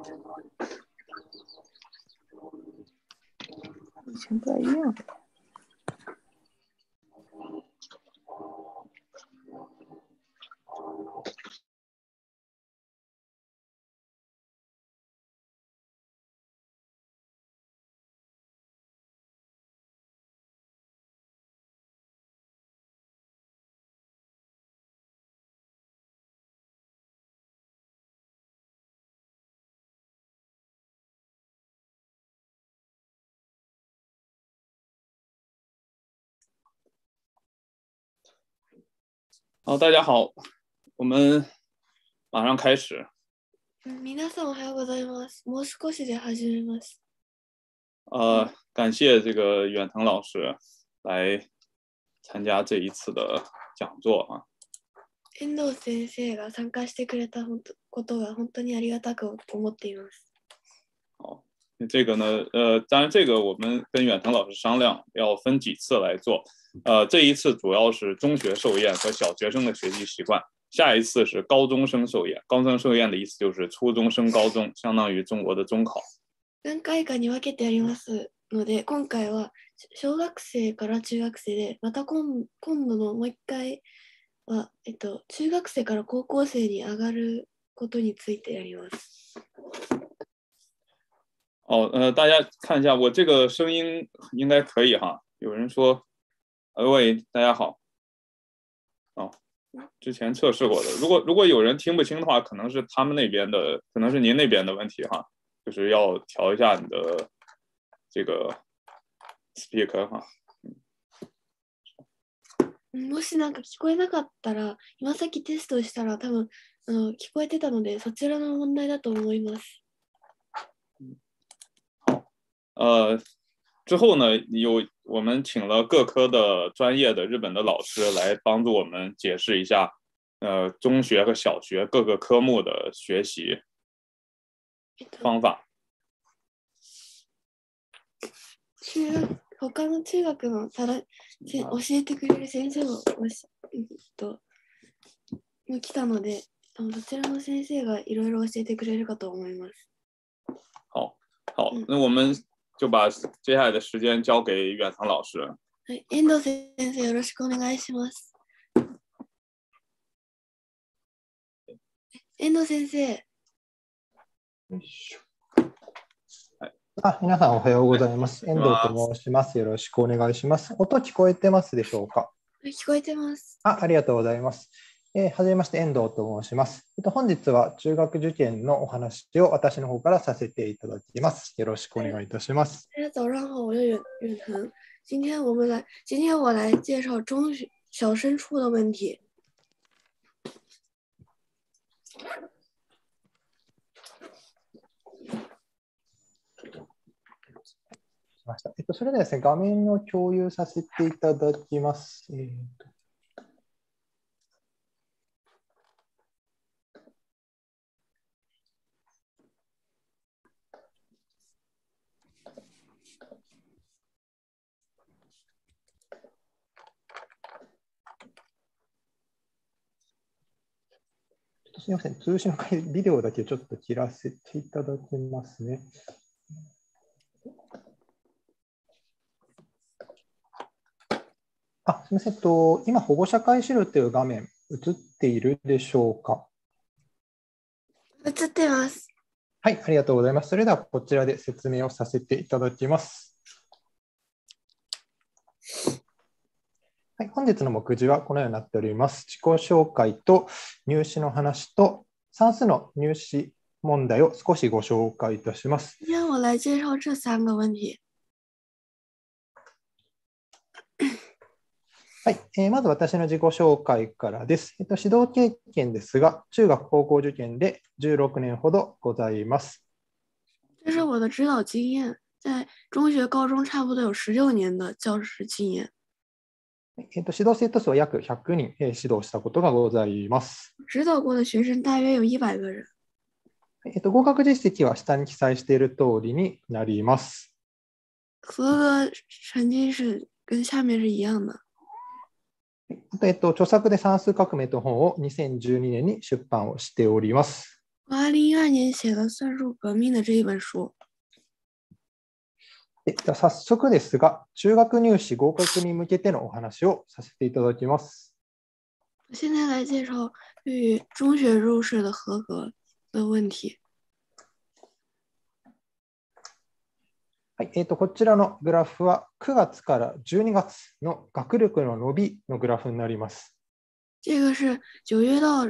全部一样的。 好，大家好，我们马上开始。 皆さんおはようございます。もう少しで始めます。 感谢这个远藤老师来参加这一次的讲座啊。 遠藤先生が参加してくれたことが本当にありがたく思っています。 好，这个呢，当然这个我们跟远藤老师商量，要分几次来做。这一次主要是中学寿宴和小学生的学习习惯，下一次是高中生寿宴。高中生寿宴的意思就是初中升高中，相当于中国的中考。 何回かに分けてやりますので、今回は小学生から中学生で、また今度のもう一回は、中学生から高校生に上がることについてやります。 大家看一下，我这个声音应该可以哈。有人说，喂，大家好。之前测试过的。如果有人听不清的话，可能是他们那边的，可能是您那边的问题哈，就是要调一下你的这个 speaker 哈。 もしなんか聞こえなかったら、今さっきテストしたら多分聞こえてたので、そちらの問題だと思います。 好，之后呢，我们请了各科的专业的日本的老师来帮助我们解释一下，中学和小学各个科目的学习方法。 他の中学の教えてくれる先生も来たので、そちらの先生がいろいろ教えてくれるかと思います。 好，那我们就把接下来的时间交给远藤老师。 はい、遠藤先生よろしくお願いします。遠藤先生。 皆さんおはようございます。遠藤と申します。よろしくお願いします。音聞こえてますでしょうか？ 聞こえてます。 ありがとうございます。はじめまして、遠藤と申します。本日は中学受験のお話を私の方からさせていただきます。よろしくお願いいたします。 早上好，我是远藤。今天我来介绍中学小升初的问题。 それではですね、画面を共有させていただきます。すみません、通信のビデオだけちょっと切らせていただきますね。すみません、今、保護者会資料という画面、映っているでしょうか？ 映ってます。 はい、ありがとうございます。それではこちらで説明をさせていただきます。はい、本日の目次はこのようになっております。自己紹介と入試の話と算数の入試問題を少しご紹介いたします。 让我来介绍这三个问題。 はい、まず私の自己紹介からです。指導経験ですが、中学高校受験で16年ほどございます。 这是我的指導經驗，在中學、高中差不多有16年的教師經驗。 指導生徒数は約100人指導したことがございます。 指導過的學生大約有100個人。 合格実績は下に記載している通りになります。 合格成績是跟下面是一樣的。 著作で算数革命と本を2012年に出版をしております。 我2012年写了《算术革命》的这一本书。 では早速ですが、中学入試合格に向けてのお話をさせていただきます。 现在来介绍对于中学入试的合格的问题。 はい、こちらのグラフは9月から12月の学力の伸びのグラフになります。 这个是9月到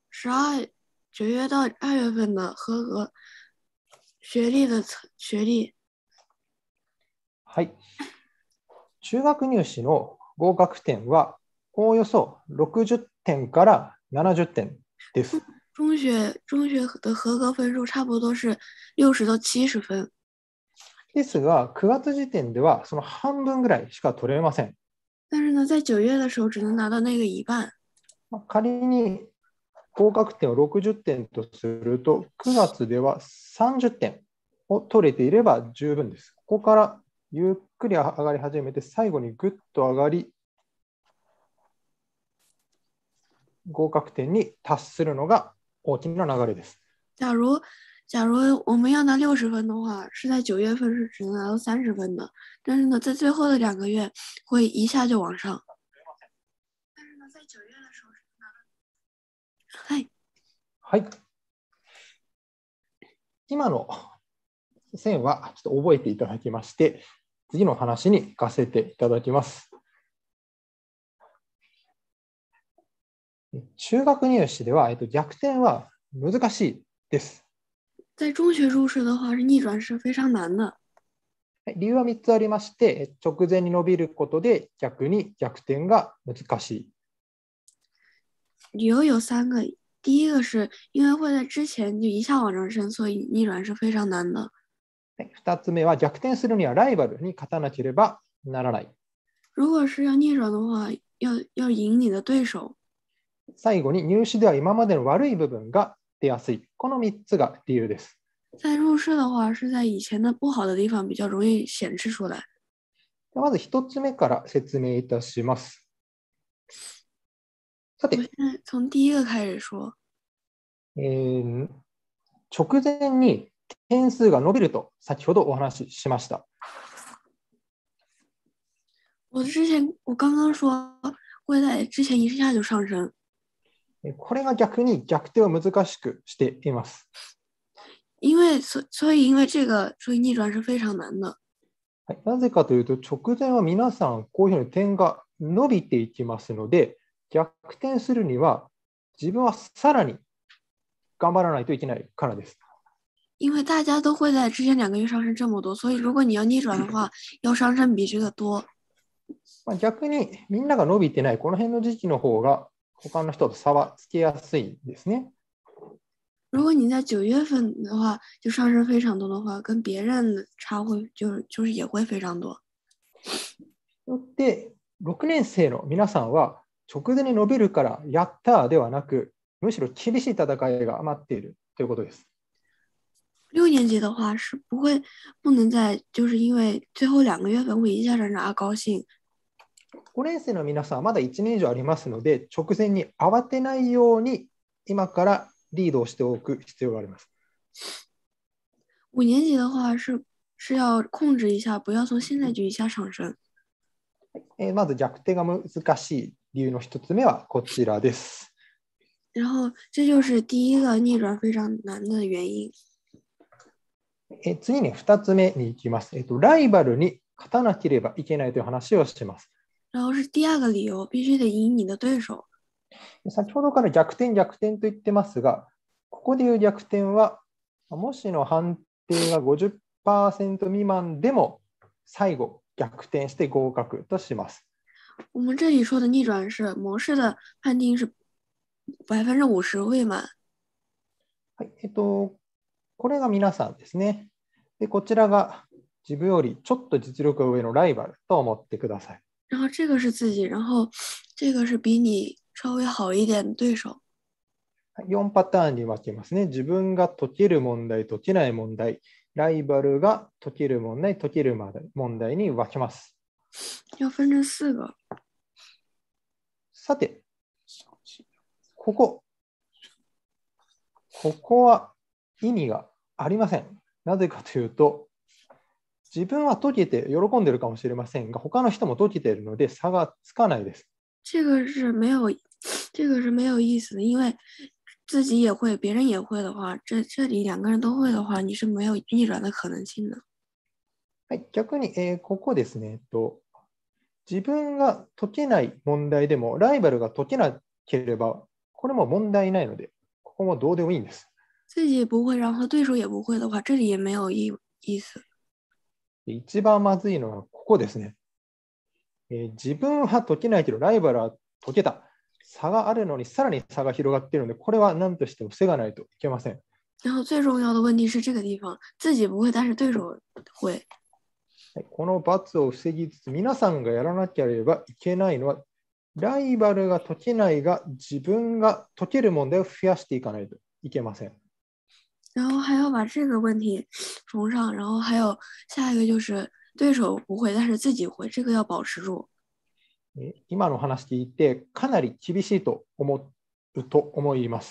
2月份的合格学历的学历。 はい。中学入試の合格点はおおよそ60点から70点です。 中学的合格分数差不多是60到70分。 ですが、9月時点ではその半分ぐらいしか取れません。 但是呢，在9月的时候只能拿到那个一半。 仮に合格点を60点とすると、9月では30点を取れていれば十分です。ここからゆっくり上がり始めて、最後にぐっと上がり、合格点に達するのが大きな流れです。 假如我们要拿60分的话，是在9月份是只能拿到30分的，但是呢，在最后的2个月会一下就往上。但是呢，在9月的时候是拿到。はい。 はい。今の線はちょっと覚えていただきまして、次の話に行かせていただきます。中学入試では、逆転は難しいです。 在中学入试的话，是逆转是非常难的。 理由は3つありまして、直前に伸びることで逆に逆転が難しい。 理由有3个，第一个是因为会在之前就一下往上升，所以逆转是非常难的。 2つ目は逆転するにはライバルに勝たなければならない。 如果是要逆转的话，要赢你的对手。 最後に入試では今までの悪い部分が出やすい。この3つが理由です。 在入试的话，是在以前的不好的地方比较容易显示出来。 まず1つ目から説明いたします。さて、 我现在从第一个开始说。 直前に点数が伸びると先ほどお話ししました。 我刚刚说会在之前一下就上升。 これが逆に逆転を難しくしています。 所以因为这个，所以逆转是非常难的。 はい、なぜかというと、直前は皆さんこういうふうに点が伸びていきますので、逆転するには自分はさらに頑張らないといけないからです。 因为大家都会在之前2个月上升这么多，所以如果你要逆转的话，要上升比这个多。 逆にみんなが伸びてないこの辺の時期の方が他の人と差はつけやすいんですね。 如果你在9月份的话，就上升非常多的话，跟别人的差会就是也会非常多。 よって6年生の皆さんは直前に伸びるからやったーではなく、むしろ厳しい戦いが待っているということです。 6年级的话是不能在就是因为最后2个月份会一下上升而高興。 5年生の皆さんはまだ1年以上ありますので、直前に慌てないように今からリードをしておく必要があります。 5年级的话是要控制一下，不要从现在就一下上升。 まず逆転が難しい理由の1つ目はこちらです。 然后这就是第一个逆转非常难的原因。 次に2つ目に行きます。ライバルに勝たなければいけないという話をします。 然后是第2个理由，必须得赢你的对手。 先ほどから逆転と言ってますが、ここでいう逆転は、もしの判定が 50% 未満でも最後逆転して合格とします。 我们这里说的逆转是模式的判定是50%未満。 はい、これが皆さんですね。で、こちらが自分よりちょっと実力が上のライバルと思ってください。 然后这个是自己，然后这个是比你稍微好一点的对手。 4パターンに分けますね。自分が解ける問題、解けない問題、ライバルが解ける問題、解ける問題に分けます。 要分成4个。 さて、こここは意味がありません。なぜかというと、自分は解けて喜んでいるかもしれませんが、他の人も解けているので差がつかないです。 这个是没有意思的，因为自己也会，别人也会的话，这里两个人都会的话，你是没有逆转的可能性的。 はい、逆に、ここですね、自分が解けない問題でも、ライバルが解けなければ、これも問題ないので、ここもどうでもいいんです。 自己不会，然后对手也不会的话，这里也没有意思。 一番まずいのはここですね。自分は解けないけど、ライバルは解けた。差があるのに、さらに差が広がっているので、これは何としても防がないといけません。 然后最重要的问题是这个地方，自己不会，但是对手会。 この罰を防ぎつつ、皆さんがやらなければいけないのは、ライバルが解けないが、自分が解ける問題を増やしていかないといけません。 然后还要把这个问题重上，然后还有下一个就是对手不会，但是自己会，这个要保持住。 今の話聞いて、かなり厳しいと思うと思います。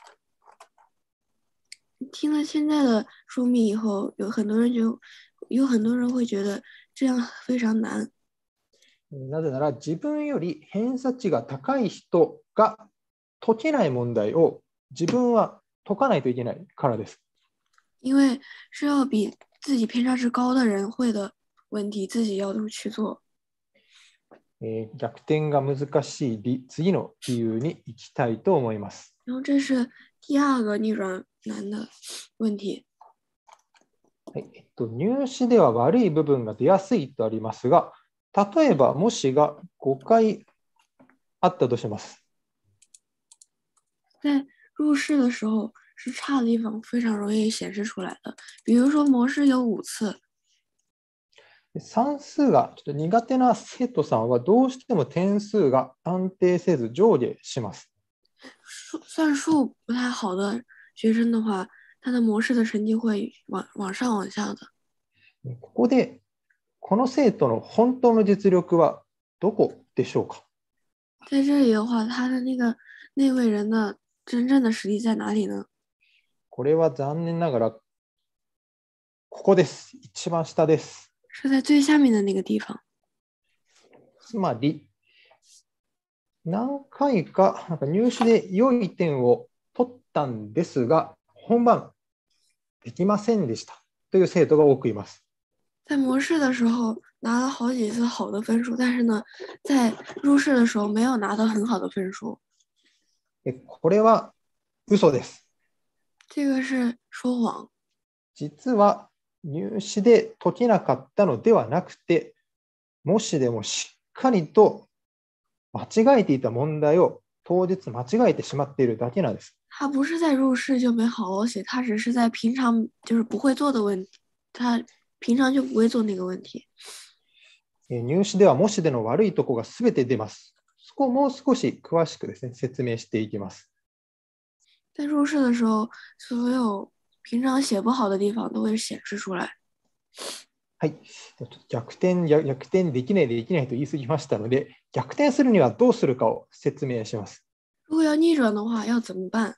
听了现在的说明以后，有很多人会觉得这样非常难。 なぜなら、自分より偏差値が高い人が解けない問題を自分は解かないといけないからです。 因为是要比自己偏差值高的人会的问题，自己要去做。 逆転が難しい次の理由に行きたいと思います。 然后这是第二个逆转难的问題。 はい、入試では悪い部分が出やすいとありますが、例えば模試が5回あったとします。 在入試的时候是差的地方非常容易显示出来的。比如说模試有5次。 算数がちょっと苦手な生徒さんはどうしても点数が安定せず上下します。 算数不太好的学生的话，他的模試的成绩会往上往下的。 ここでこの生徒の本当の実力はどこでしょうか？ 在这里的话，他的那位人的真正的实力在哪里呢？ これは残念ながらここです。一番下です。 是在最下面的那个地方。 つまり何回か入試で良い点を取ったんですが、本番できませんでしたという生徒が多くいます。 在模試的时候拿了好几次好的分数，但是呢，在入試的时候没有拿到很好的分数。 これは嘘です。 这个是说谎。 実は入試で解けなかったのではなくて、模試でもしっかりと間違えていた問題を当日間違えてしまっているだけなんです。 他不是在入試就没好好写，他只是在平常就是不会做的问题，他平常就不会做那个问題。 入試では模試での悪いところがすべて出ます。そこをもう少し詳しくですね、説明していきます。 在入試的时候，所有平常写不好的地方都会显示出来。 はい、逆転できないと言い過ぎましたので、逆転するにはどうするかを説明します。 如果要逆转的话，要怎么办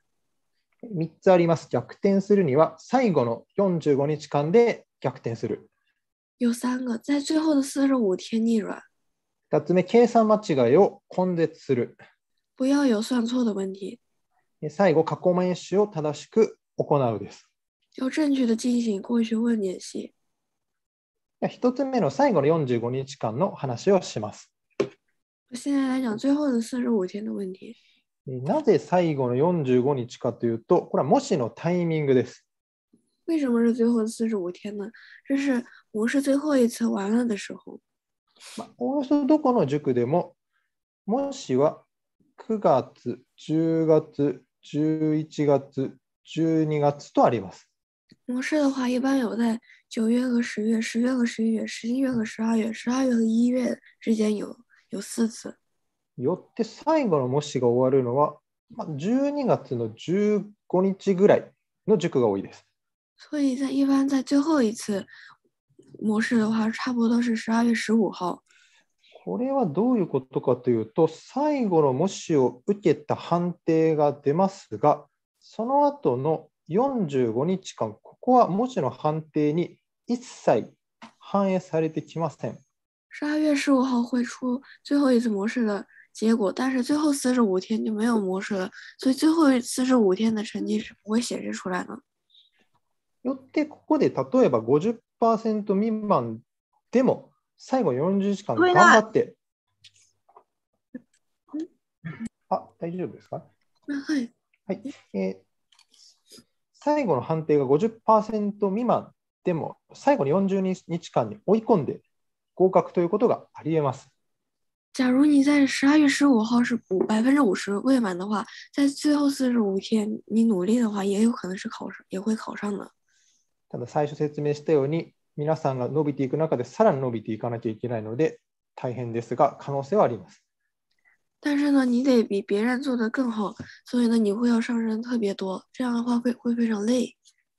？3つあります。逆転するには最後の45日間で逆転する。 有3个，在最後的45天逆转。 2つ目、計算間違いを根絶する。 不要有算错的問題。 最後、過去問習を正しく行うです。 要正確的進行過去問練習。 1つ目の最後の45日間の話をします。 現在来講最後的45天的問題。 なぜ最後の45日かというと、これは模試のタイミングです。 為什麼是最後的45天呢？這是模試最後一次完了的時候。 およそどこの塾でも、模試は9月、10月、11月、12月とあります。 模試的話，一般有在9月和10月、10月和11月、11月和12月、12月和1月之間有4次。 よって最後の模試が終わるのは、12月の15日ぐらいの塾が多いです。 所以一般在最後一次模試的話、差不多是12月15號。 これはどういうことかというと、最後の模試を受けた判定が出ますが、 その後の45日間、ここは模試の判定に一切反映されてきません。 12月15号会出最后一次模试的结果，但是最后45天就没有模试了，所以最後45天的成績是不会显示出来的。 よってここで例えば 50% 未満でも最後40時間頑張って、大丈夫ですか？ はい。 はい。最後の判定が 50% 未満でも最後に40日間に追い込んで合格ということがあり得ます。 假如你在12月15号是补50%未满的话，在最後45天你努力的话，也有可能是也会考上的。 ただ最初説明したように皆さんが伸びていく中でさらに伸びていかなきゃいけないので大変ですが可能性はあります。 但是呢，你得比别人做得更好，所以呢，你会要上升特别多，这样的话会非常累。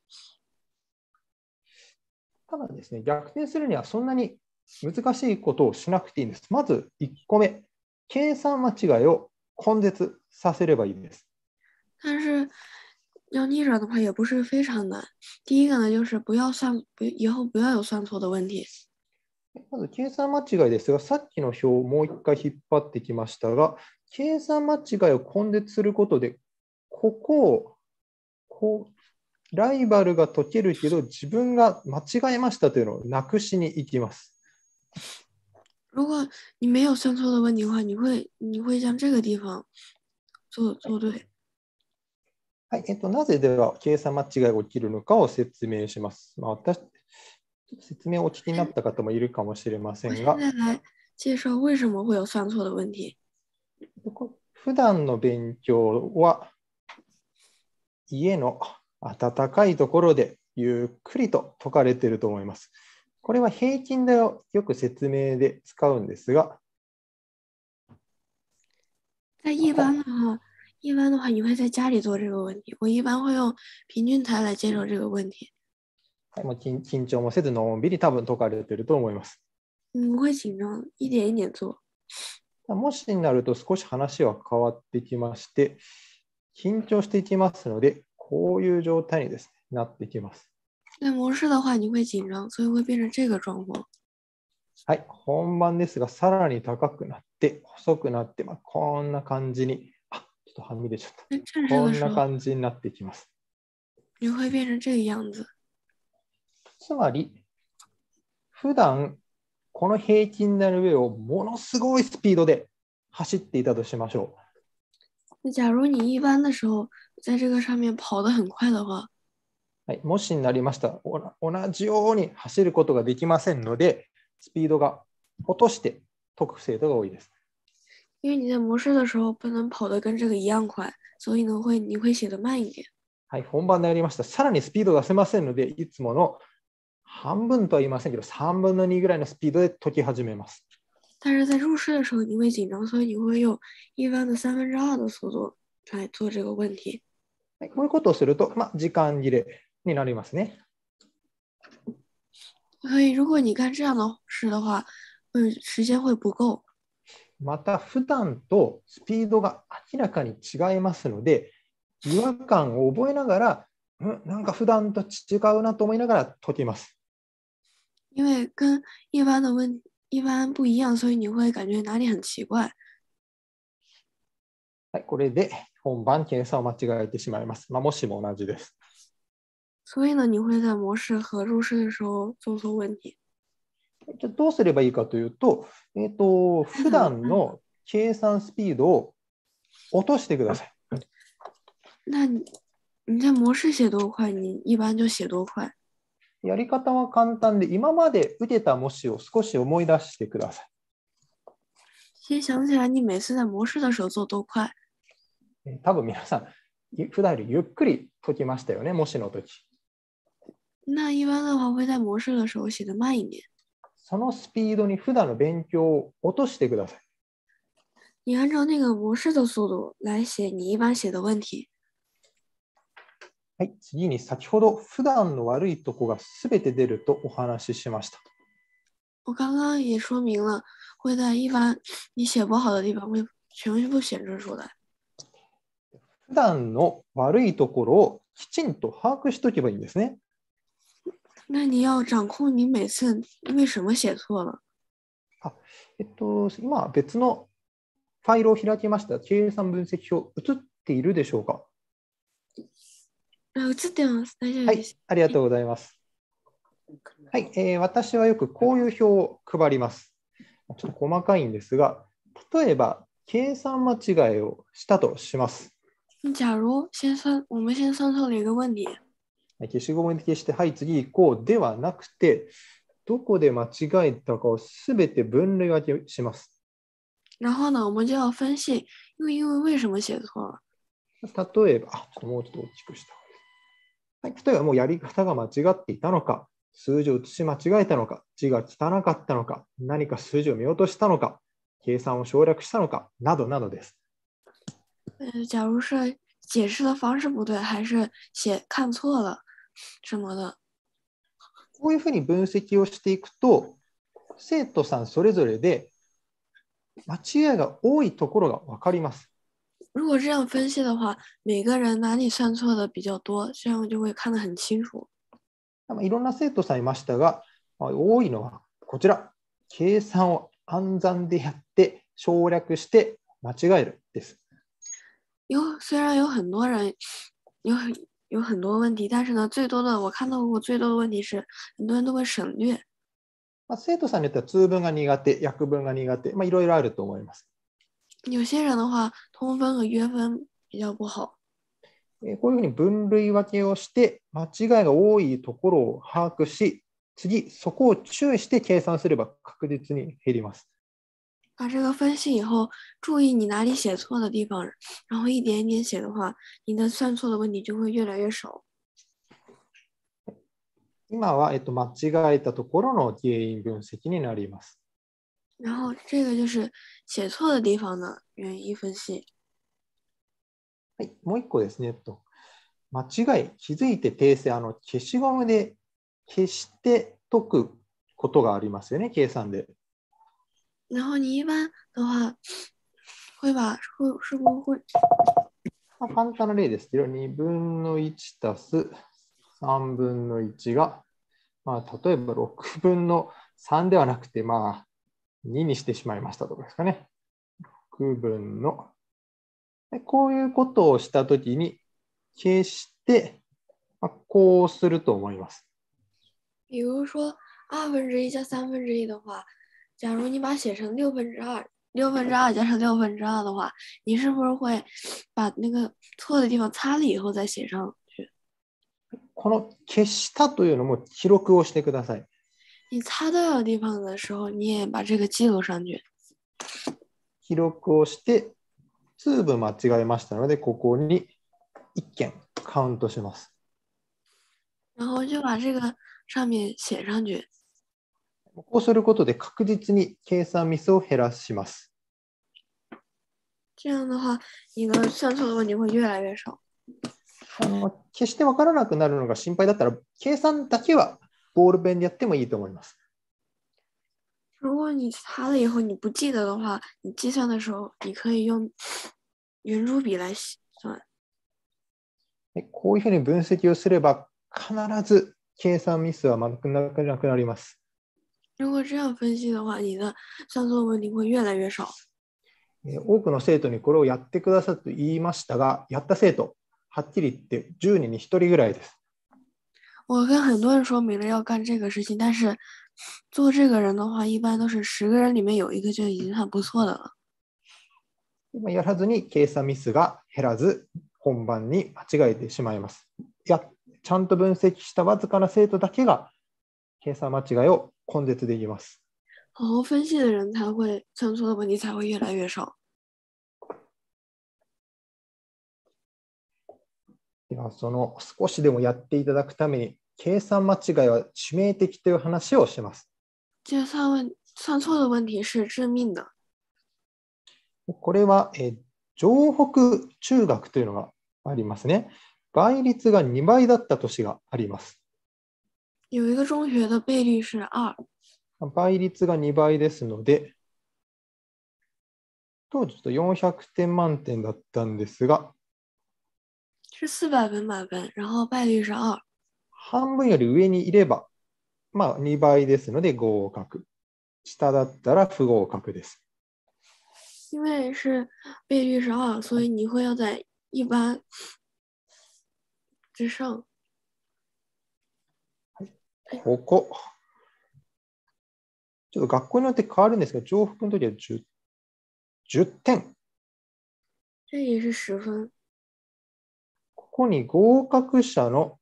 ただですね、逆転するにはそんなに難しいことをしなくていいんです。まず1個目、計算間違いを根絶させればいいです。 但是要逆转的话也不是非常难。第一个呢，就是以後不要有算錯的問題。 まず計算間違いですが、さっきの表をもう一回引っ張ってきましたが、計算間違いを根絶することで、ここをライバルが解けるけど自分が間違えましたというのをなくしに行きます。 如果你没有算错的问题的话，你会将这个地方做对。 はい、なぜでは計算間違いが起きるのかを説明します。私説明をお聞きになった方もいるかもしれませんが、 我现在来介紹为什么会有算错的问題。 普段の勉強は家の暖かいところでゆっくりと解かれていると思います。これは平均だよ、よく説明で使うんですが。 在一般的话，你会在家里做这个问题。我一般会用平均台来介紹这个问題。 緊張もせずのんびり多分解かれていると思います。 不会緊張，一點一點做。 もしになると少し話は変わってきまして、緊張していきますので、こういう状態にですね、なってきます。 在模式的話、你会緊張，所以會變成這個狀況。 はい、本番ですが、さらに高くなって、細くなって、こんな感じに、ちょっとはみ出ちゃった。こんな感じになってきます。 你会變成這個樣子。 つまり、普段この平均台の上をものすごいスピードで走っていたとしましょう。假如你一般的時候在這個上面跑得很快的話、 はい、もしになりましたら同じように走ることができませんので、スピードが落として解く生徒が多いです。 因為你在模式的時候不能跑得跟這個一樣快，所以呢你會寫得慢一點。 はい、本番でやりました。さらにスピードが出せませんので、いつもの半分とは言いませんけど、3分の2ぐらいのスピードで解き始めます。 但是在入試的時候你會緊張，所以你會用一般的2/3的速度來做這個問題。 はい、こういうことをすると、時間切れになりますね。 所以如果你幹這樣的事的話，時間會不夠。 また普段とスピードが明らかに違いますので、違和感を覚えながら、なんか普段と違うなと思いながら解きます。 因為跟一般不一樣，所以你會感覺哪裡很奇怪。 はい、これで本番計算を間違えてしまいます。もしも同じです。 所以呢，你会在模式和入試的時候做錯問題。 じゃどうすればいいかというと、普段の計算スピードを落としてください。 那你在模式写多快，你一般就写多快。 やり方は簡単で、今まで受けた模試を少し思い出してください。 先想起來你每次在模試的時候做多快。 多分皆さん、普段よりゆっくり解きましたよね、模試の時。 那一般的話會在模試的時候寫得慢一點。 そのスピードに普段の勉強を落としてください。 你按照那個模式的速度來寫你一般寫的問題。 はい、次に先ほど普段の悪いとこがすべて出るとお話ししました。 我剛剛也說明了，會在一般你寫不好的地方會全部顯示出來。 普段の悪いところをきちんと把握しておけばいいんですね。 那你要掌控你每次为什么写错了。 今、別のファイルを開きました。計算分析表、映っているでしょうか？ 映ってます。大丈夫はい、 です。 ありがとうございます。はい、私はよくこういう表を配ります。ちょっと細かいんですが、例えば、計算間違いをしたとします。 假如我们先算错了一个问题， 消しゴムで消して、はい、次行こうではなくて、どこで間違えたかをすべて分類分けします。 然后呢，我们就要分析，因为为什么写错了。 例えば、ちょっともうちょっと大きくした方がいいです。はい、例えば、もうやり方が間違っていたのか、数字を写し間違えたのか、字が汚かったのか、何か数字を見落としたのか、計算を省略したのか、などなどです。 假如是解释的方式不对，还是看错了什么的。 こういうふうに分析をしていくと、生徒さんそれぞれで間違いが多いところが分かります。 如果这样分析的话，每个人哪里算错的比较多，这样就会看得很清楚。 いろんな生徒さんいましたが、多いのはこちら、計算を暗算でやって省略して間違えるです。 虽然有很多人有很多问题，但是呢，我看到过最多的问题是，很多人都会省略。 生徒さんによっては通分が苦手、訳分が苦手、いろいろあると思います。 有些人的话，通分和约分比较不好。 こういうふうに分類分けをして、間違いが多いところを把握し、次、そこを注意して計算すれば確実に減ります。 把这个分析以後、注意你哪里写错的地方，然後一點一點寫的話，你的算錯的問題就會越來越少。 今は、間違えたところの原因分析になります。 然後這個就是寫錯的地方的原因分析。 はい、もう一個ですね。間違い、気づいて訂正、消しゴムで消して解くことがありますよね、計算で。 然後你一般的話是不會簡単な例ですけど、2分の1足す3分の1が、例えば6分の3ではなくて、2にしてしまいましたとかですかね。6分の。こういうことをしたときに、消して、こうすると思います。 比如說2分之1加3分之1的話，假如你把寫成6分之2，6分之2加上6分之2的話，你是不是會把那個錯的地方擦了以後再寫上去？ この消したというのも記録をしてください。 你擦掉的地方的時候，你也把這個記錄上去。 記録をして、数分間違えましたので、ここに1件カウントします。 然後就把這個上面寫上去。 こうすることで確実に計算ミスを減らします。 這樣的話，你的算錯的問題會越來越少。 決して分からなくなるのが心配だったら、計算だけはボールペンでやってもいいと思います。 如果你擦了以後你不記得的話，你計算的時候你可以用圓珠筆來算。 こういうふうに分析をすれば必ず計算ミスはなくなります。 如果這樣分析的話，你的算錯問題會越來越少。 多くの生徒にこれをやってくださいと言いましたが、やった生徒、はっきり言って10人に1人ぐらいです。 我跟很多人說明了要幹這個事情，但是做這個人的話，一般都是10個人裡面有一個就已經很不錯的了。 やらずに計算ミスが減らず、本番に間違えてしまいます。ちゃんと分析したわずかな生徒だけが計算間違いを根絶できます。 好好分析的人才會算錯的問題才會越來越少。 ではその少しでもやっていただくために、計算間違いは致命的という話をします。 計算錯的問題是致命的。 これは城北中学というのがありますね。倍率が2倍だった年があります。 有一個中學的倍率是2。 倍率が2倍ですので、当時400点満点だったんですが、 是400分满分，然后倍率是2。 半分より上にいれば、まあ2倍ですので合格。下だったら不合格です。 因为是倍率是2，所以你会要在一般之上。 ここ。ちょっと学校によって変わるんですが、重複の時は 10点。 这也是10分。 ここに合格者の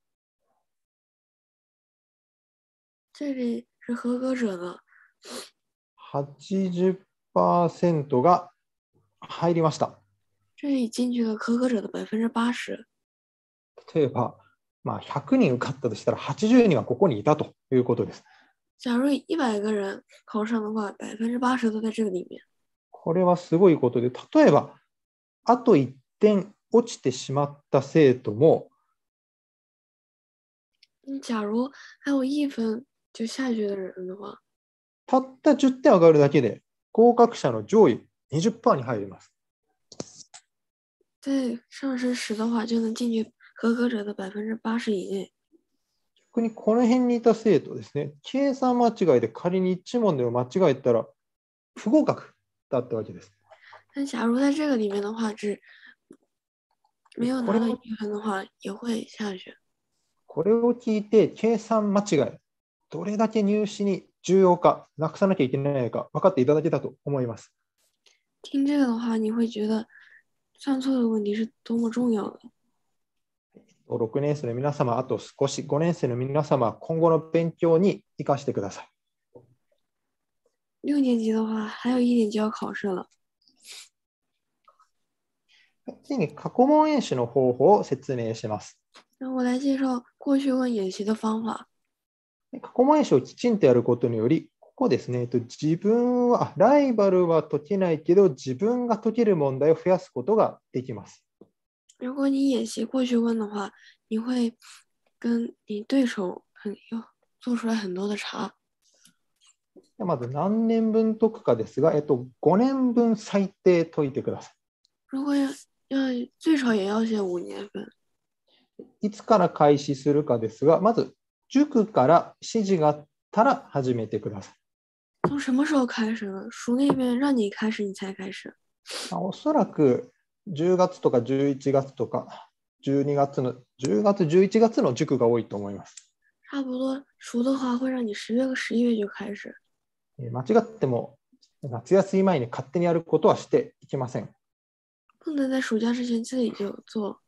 这里是合格者的 80% が入りました。 这里进去了合格者的80%。 例えば、100人受かったとしたら80人はここにいたということです。 假如100个人考上的话，80%都在这个里面。 これはすごいことで、例えば、あと1点落ちてしまった生徒も、 假如还有1分就下去的人的话， たった10点上がるだけで合格者の上位 20% に入ります。 再上升10的话，就能进去合格者的80%以内。 逆にこの辺にいた生徒ですね、計算間違いで仮に1問でも間違えたら不合格だったわけです。 但假如在这个里面的话，没有拿到1分的话，也会下去。 これを聞いて計算間違い、どれだけ入試に重要か、なくさなきゃいけないか分かっていただけたと思います。 听这个的话，你会觉得算错的问题是多么重要的。 6年生の皆様、あと少し5年生の皆様、今後の勉強に生かしてください。 6年级的话，还有1年就要考试了。 次に過去問演習の方法を説明します。 那我来介绍过去问演习的方法。 過去問演習をきちんとやることにより、ここですね、自分は、ライバルは解けないけど、自分が解ける問題を増やすことができます。 如果你演习过去问的话，你会跟你对手做出来很多的差。 まず何年分解くかですが、5年分最低解いてください。 如果要最少也要写5年分。 いつから開始するかですが、まず塾から指示があったら始めてください。 从什么时候开始呢？塾那边让你开始，你才开始。 おそらく10月とか11月とか12月の10月11月の塾が多いと思います。 差不多塾的话会让你10月和11月就开始。 間違っても夏休み前に勝手にやることはしていけません。 不能在暑假之前自己就做。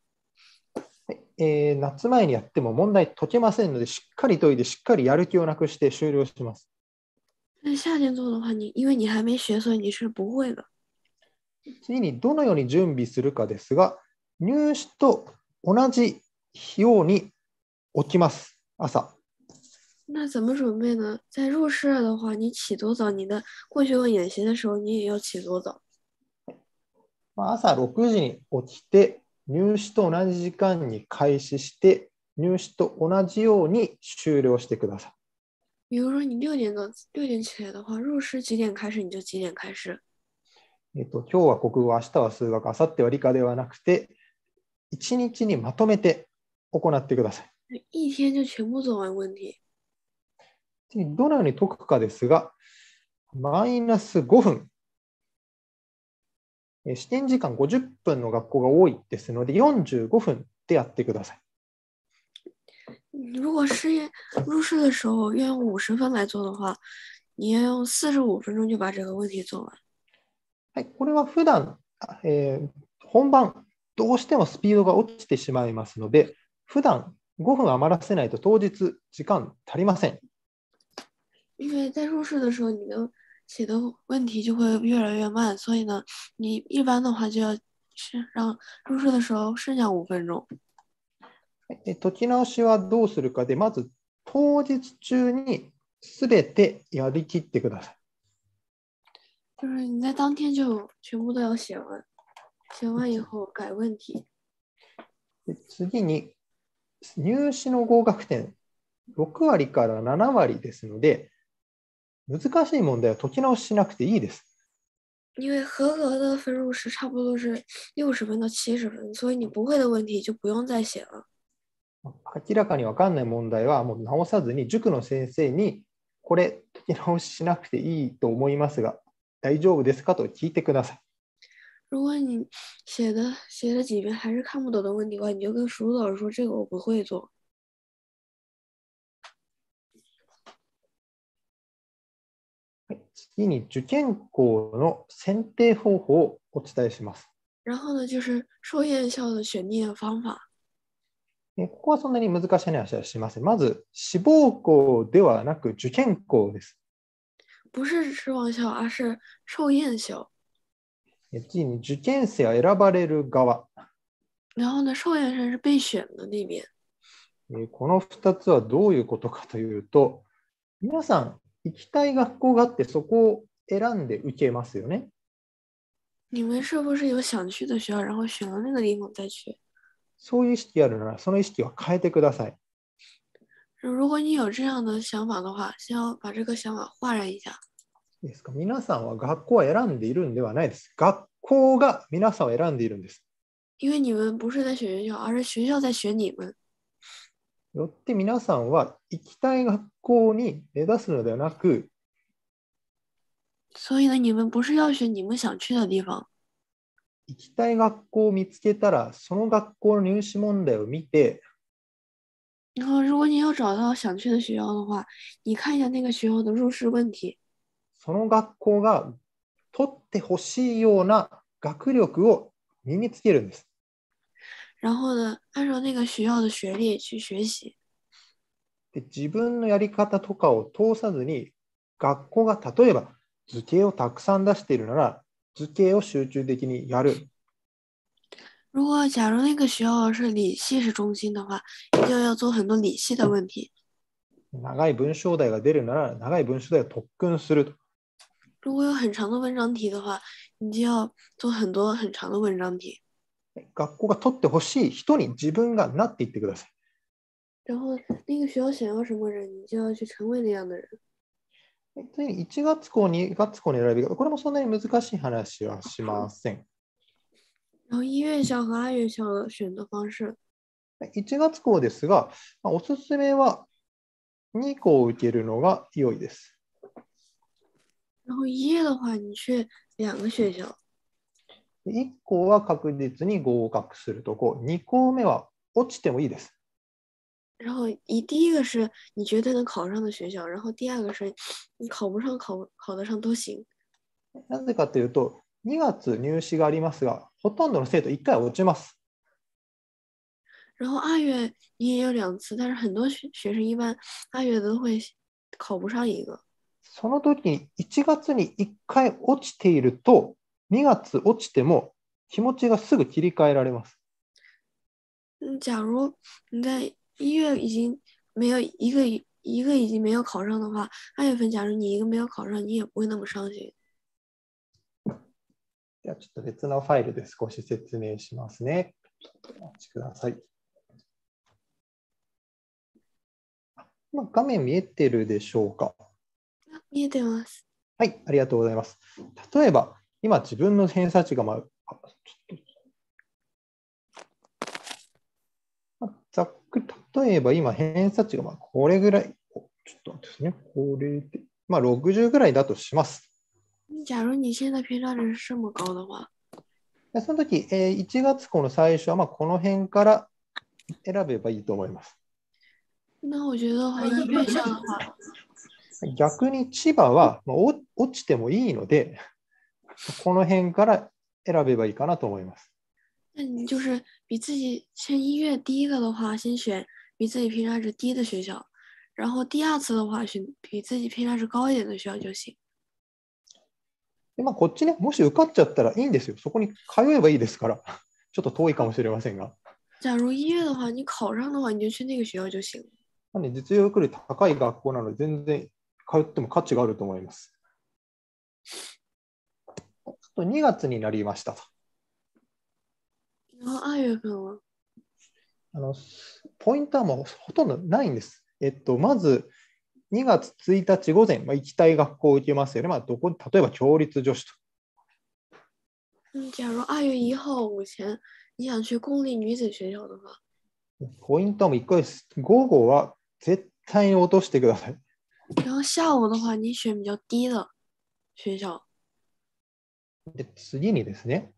夏前にやっても問題解けませんので、しっかり解いてしっかりやる気をなくして終了します。 在夏天做的话，因为你还没学，所以你是不会的。 次にどのように準備するかですが、入試と同じように起きます。朝。 那怎么准备呢？在入试的话，你起多早？你的过去问演习的时候，你也要起多早？ 朝6時に起きて、入試と同じ時間に開始して、入試と同じように終了してください。 比如说你6点起来的话，入试几点开始你就几点开始。 今日は国語、明日は数学、明後日は理科ではなくて、1日にまとめて行ってください。 一天就全部做完问題。 どのように解くかですが、マイナス5分。試験時間50分の学校が多いですので、45分でやってください。 如果入试的时候要用50分来做的话，你要用45分钟就把这个问题做完。 はい、これは普段、本番どうしてもスピードが落ちてしまいますので、普段5分余らせないと当日時間足りません。 因为在入试的时候，你的写的问题就会越来越慢，所以呢，你一般的话就要让入试的时候剩下5分钟。 解き直しはどうするかで、まず当日中にすべてやりきってください。 就是你在当天就全部都要写完，写完以后改问题。 次に入試の合格点6割から7割ですので、難しい問題は解き直ししなくていいです。 因为合格的分数是差不多是60分到70分，所以你不会的问题就不用再写了。 明らかに分かんない問題はもう直さずに塾の先生にこれ解き直ししなくていいと思いますが大丈夫ですかと聞いてください。 如果你写了几遍还是看不懂的问题的话，你就跟辅导老师说这个我不会做。 次に受験校の選定方法をお伝えします。 然后呢，就是寿宴校的选定方法。 ここはそんなに難しい話はしません。まず、志望校ではなく受験校です。 不是失望校，而是寿宴校。 次に受験生は選ばれる側。 然后呢，寿宴生是被选的那边。 この2つはどういうことかというと、皆さん行きたい学校があってそこを選んで受けますよね。 你们是不是有想去的学校，然后选了那个地方再去？ そういう意識があるなら、その意識は変えてください。 如果你有这样的想法的话，先要把这个想法焕然一下。 いいですか？皆さんは学校を選んでいるんではないです。学校が皆さんを選んでいるんです。 因为你们不是在选学校，而是学校在选你们。 よって皆さんは行きたい学校に目指すのではなく、 所以呢，你们不是要选你们想去的地方。 行きたい学校を見つけたら、その学校の入試問題を見て、 然后，如果你要找到想去的学校的话，你看一下那个学校的入试问题。 その学校が取ってほしいような学力を身につけるんです。 然后呢，按照那个学校的学历去学习。 で、自分のやり方とかを通さずに、学校が例えば図形をたくさん出しているなら、図形を集中的にやる。 如果假如那个学校是理系是中心的话，你就要做很多理系的问题。 長い文章題が出るなら、長い文章題を特訓すると。 如果有很长的文章题的话，你就要做很多很长的文章题。 学校が取ってほしい人に自分がなっていってください。 然后那个学校想要什么人，你就要去成为那样的人。 次に1月校、2月校の選び方、これもそんなに難しい話はしません。 然后1月校和2月校的选择方式。 1月校ですが、おすすめは2校を受けるのが良いです。 然后1月的话，你去2个学校。 1校は確実に合格するとこ、2校目は落ちてもいいです。 然后第一个是你绝对能考上的学校，然后第二个是你考不上考得上都行。 なぜかというと、2月入試がありますが、ほとんどの生徒1回落ちます。 然后2月你也有2次，但是很多学生一般2月都会考不上一个。 その時に1月に1回落ちていると、2月落ちても気持ちがすぐ切り替えられます。 假如你在1月已经没有一个已经没有考上的话，2月份假如你一个没有考上，你也不会那么伤心。 ではちょっと別のファイルで少し説明しますね。お待ちください。今画面見えてるでしょうか？ 見えてます。 はい、ありがとうございます。例えば、今自分の偏差値がざっくり、例えば今偏差値がこれぐらい、ちょっと待ってですね、これで、60ぐらいだとします。 假如你现在偏差值是这么高的话， その時、1月校の最初はこの辺から選べばいいと思います。 那我觉得的话，1月校的话， 逆に千葉は落ちてもいいので、この辺から選べばいいかなと思います。 那你就是比自己先1月第一个的话，先选比自己偏差值低的学校，然后第2次的话选比自己偏差值高一点的学校就行。 でこっちね、もし受かっちゃったらいいんですよ。そこに通えばいいですから、ちょっと遠いかもしれませんが。 假如1月的話、你考上的話、你就去那个学校就行。 実力より高い学校なので、全然通っても価値があると思います。2月になりましたと。 2月份はポイントはもうほとんどないんです。まず、2月1日午前、行きたい学校を受けますよね。例えば、共立女子と。 假如2月1号午前你想去公立女子学校的话， ポイントも1個です。午後は絶対に落としてください。 然后下午的话你选比较低的学校。 で次にですね、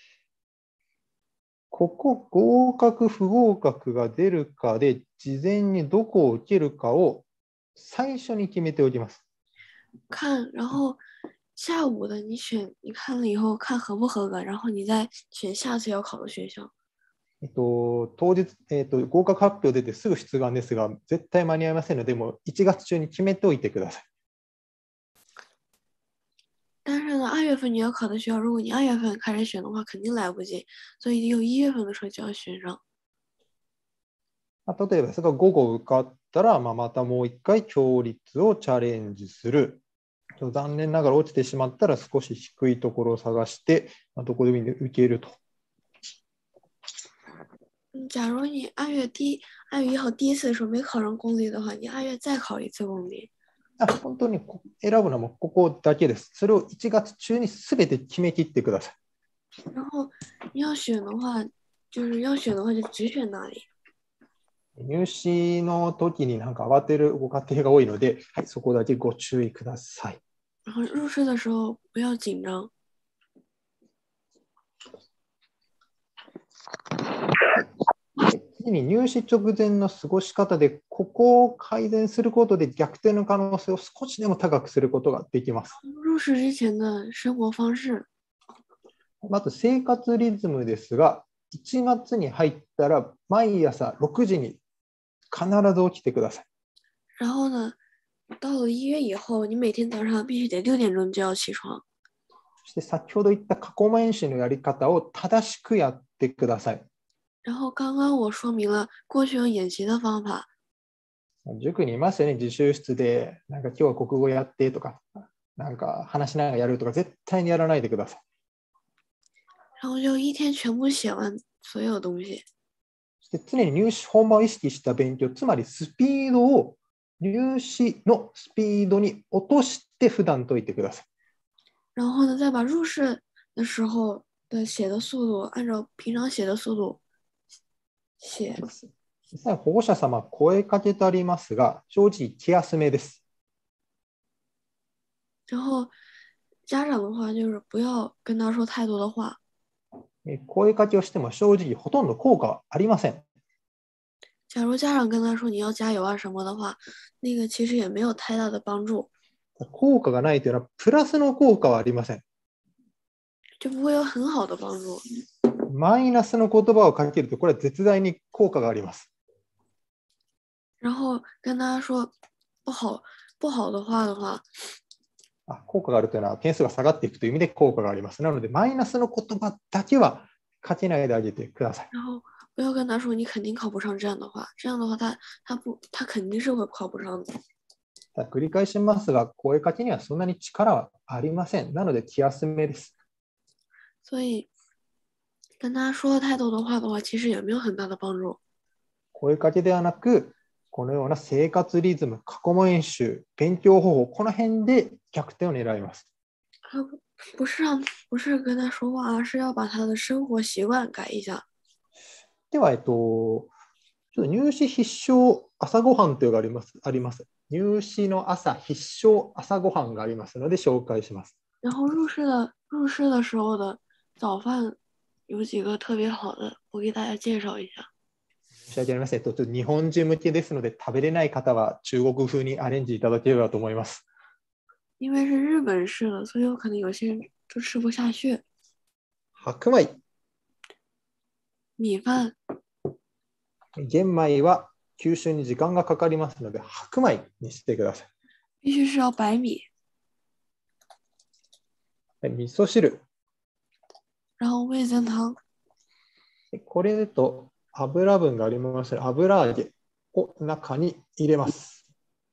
ここ合格不合格が出るかで事前にどこを受けるかを最初に決めておきます。 看，然后下午的你选，你看了以后看合不合格，然后你再选下次要考的学校。 当日、合格発表出てすぐ出願ですが、絶対間に合いませんので、もう1月中に決めておいてください。 但是呢，2月份你要考的学校，如果你2月份开始选的话，肯定来不及，所以有1月份的时候就要选上。 例えば、それが午後受かったら、またもう1回共立をチャレンジする。残念ながら落ちてしまったら少し低いところを探して、どこでも受けると。 假如你2月1号第一次的时候没考上公立的话，你2月再考一次公立。 本当に選ぶのはもうここだけです。それを1月中にすべて決めきってください。 然后你要选的话，就只选那里。 入試の時になんか慌てるご家庭が多いので、はい、そこだけご注意ください。 然后入试的时候不要紧张。 次に入試直前の過ごし方で、ここを改善することで逆転の可能性を少しでも高くすることができます。 入試之前的生活方式。 まず生活リズムですが、1月に入ったら毎朝6時に必ず起きてください。 然后呢，到了1月以后，你每天早上必须得6点钟就要起床。 そして先ほど言った過去問演習のやり方を正しくやってください。 然后刚刚我说明了过去有演习的方法。 塾にいますよね、自習室で、なんか今日は国語やってとか、なんか話しながらやるとか、絶対にやらないでください。 然後就一天全部写完所有東西。 そして常に入試本番を意識した勉強、つまりスピードを入試のスピードに落として普段解いてください。 然後呢，再把入試的時候的寫的速度按照平常寫的速度寫。 実際保護者様声かけてありますが、正直気休めです。 然後家長的話就是不要跟他說太多的話。 声かけをしても正直ほとんど効果はありません。 假如家長跟他說你要加油啊什麼的話，那個其實也沒有太大的幫助。 効果がないというのはプラスの効果はありません。 就不會有很好的幫助。 マイナスの言葉をかけると、これは絶大に効果があります。 然後跟他說不好的話的話。 効果があるというのは点数が下がっていくという意味で効果があります。なので、マイナスの言葉だけはかけないであげてください。 然後不要跟他說你肯定考不上這樣的話，這樣的話他肯定是會考不上的。 繰り返しますが、声かけにはそんなに力はありません。なので、気休めです。 所以跟他說太多的話的話，其實也沒有很大的幫助。 声かけではなく、このような生活リズム、過去問演習、勉強方法、この辺で逆転を狙います。 不是跟他說話，而是要把他的生活習慣改一下。 では、ちょっと入試必勝朝ごはんというのがあります。入試の朝必勝朝ごはんがありますので紹介します。 然後入試的時候的早飯有幾個特別好的，我給大家介紹一下。 申し訳ありません。日本人向けですので、食べれない方は中国風にアレンジいただければと思います。 因為是日本式的，所以有可能有些人就吃不下去。 白米。 米飯。 玄米は吸収に時間がかかりますので、白米にしてください。 必須是要白米。 味噌汁。 然後味噌湯。 これと油分がありますので、油揚げを中に入れます。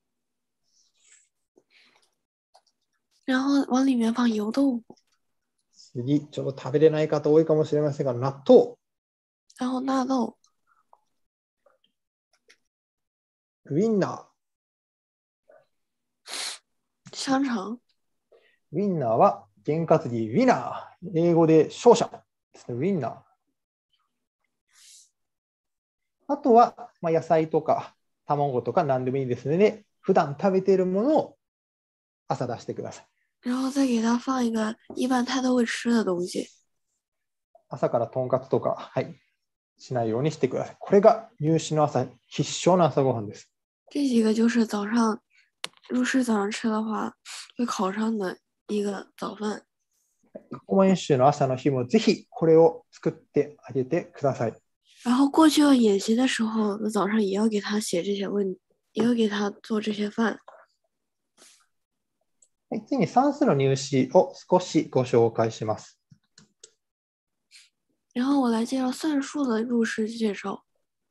然後往裡面放油豆腐。 次、ちょっと食べれない方多いかもしれませんが、納豆。 然後納豆。 ウインナー。 香腸。 ウインナーは験担ぎ、ウィナー。英語で勝者ですね、ウィンナー。あとは、野菜とか卵とか何でもいいですので、普段食べているものを朝出してください。 然后再给他放一个一般他都会吃的东西。 朝からとんかつとか、はい、しないようにしてください。これが入試の朝、必勝の朝ごはんです。 这几个就是早上入试早上吃的话会考上的一个早饭。 公務演習の朝の日もぜひこれを作ってあげてください。 然后过去要演习的时候，早上也要给他写这些也要给他做这些饭。 はい、次に算数の入試を少しご紹介します。 然后我来介绍算术的入试介绍。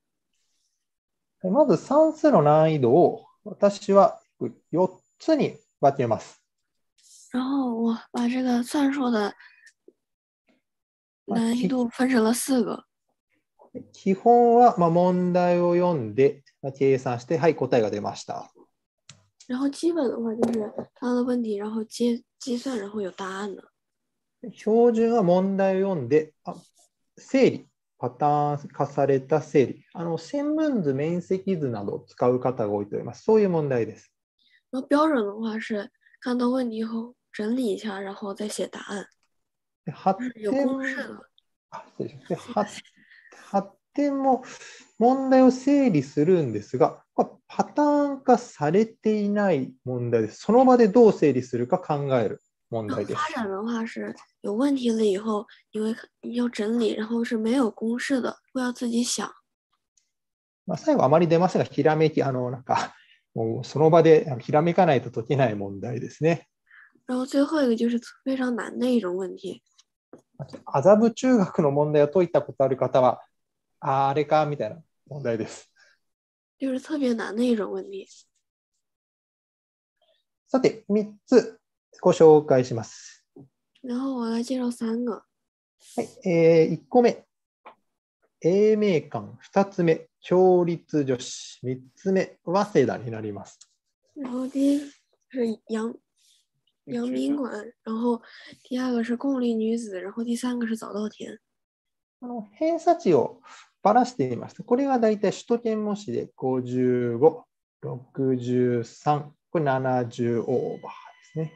まず算数の難易度を私は4つに分けます。 然后我把这个算术的难易度分成了4个。 基本は問題を読んで計算して、はい、答えが出ました。 然后基本的话就是看到的问題、然後計算、然後有答案的。 標準は問題を読んで、整理、パターン化された整理、線分図、面積図などを使う方が多いと思います。そういう問題です。 標準的話是看到問題後整理一下，然後再寫答案。有公式的。 発展も問題を整理するんですが、パターン化されていない問題です。その場でどう整理するか考える問題です。 發展的話是有問題了以後，你要整理，然後是沒有公式的，不要自己想。 最後あまり出ませんが、ひらめき、もうその場でひらめかないと解けない問題ですね。 然後最後一個就是非常難的一種問題。 麻布中学の問題を解いたことある方は、あれかみたいな問題です。 就是特別難的一種問題。 さて、3つご紹介します。 然後我來介紹3個。 はい、1個目、英明館、2つ目、共立女子、3つ目、早稲田になります。 然後第一個是陽明館，然後第二個是共立女子，然後第三個是早稻田。 偏差値をばらしてみました。これがだいたい首都圏模試で55、63、これ70オーバーですね。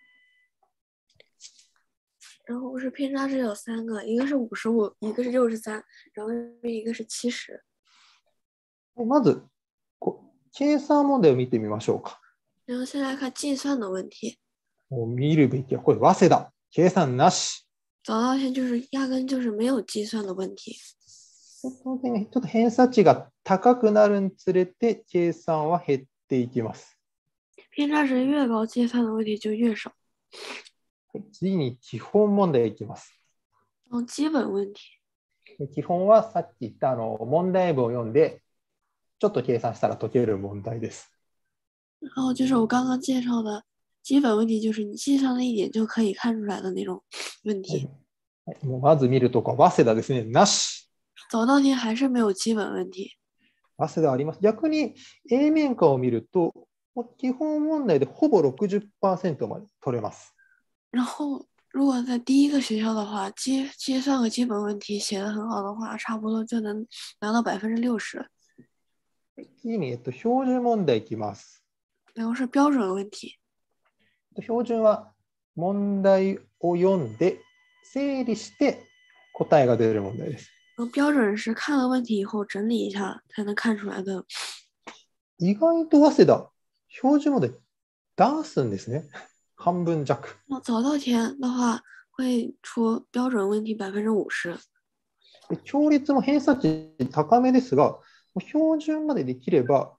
然後是偏差值有3個，一個是55，一個是63，然後一個是70。 まず、計算問題を見てみましょうか。 然後先來看計算的問題。 見るべきはこれ、早稲田、計算なし。 早稻田就是壓根就是沒有計算的問題。 当然ね、ちょっと偏差値が高くなるにつれて計算は減っていきます。 偏差值越高，計算的問題就越少。 次に基本問題いきます。 基本問題。 基本はさっき言った問題文を読んで、ちょっと計算したら解ける問題です。 然後就是我剛剛介紹的基本問題，就是你計算了一點就可以看出來的那種問題。 もうまず見るとこは早稲田ですね。なし。 早稻田還是沒有基本問題。 早稲田あります。逆に A 面下を見ると、基本問題でほぼ 60% まで取れます。 然後如果在第一個學校的話，計算個基本問題寫得很好的話，差不多就能拿到60%。 次に標準問題いきます。 然後是標準問題。 標準は問題を読んで整理して答えが出る問題です。 標準是看了問題以後整理一下才能看出來的。 意外と早稲田、標準問題出すんですね。半分弱。 早稻田的話會出標準問題50%。 共立も偏差値高めですが、標準までできれば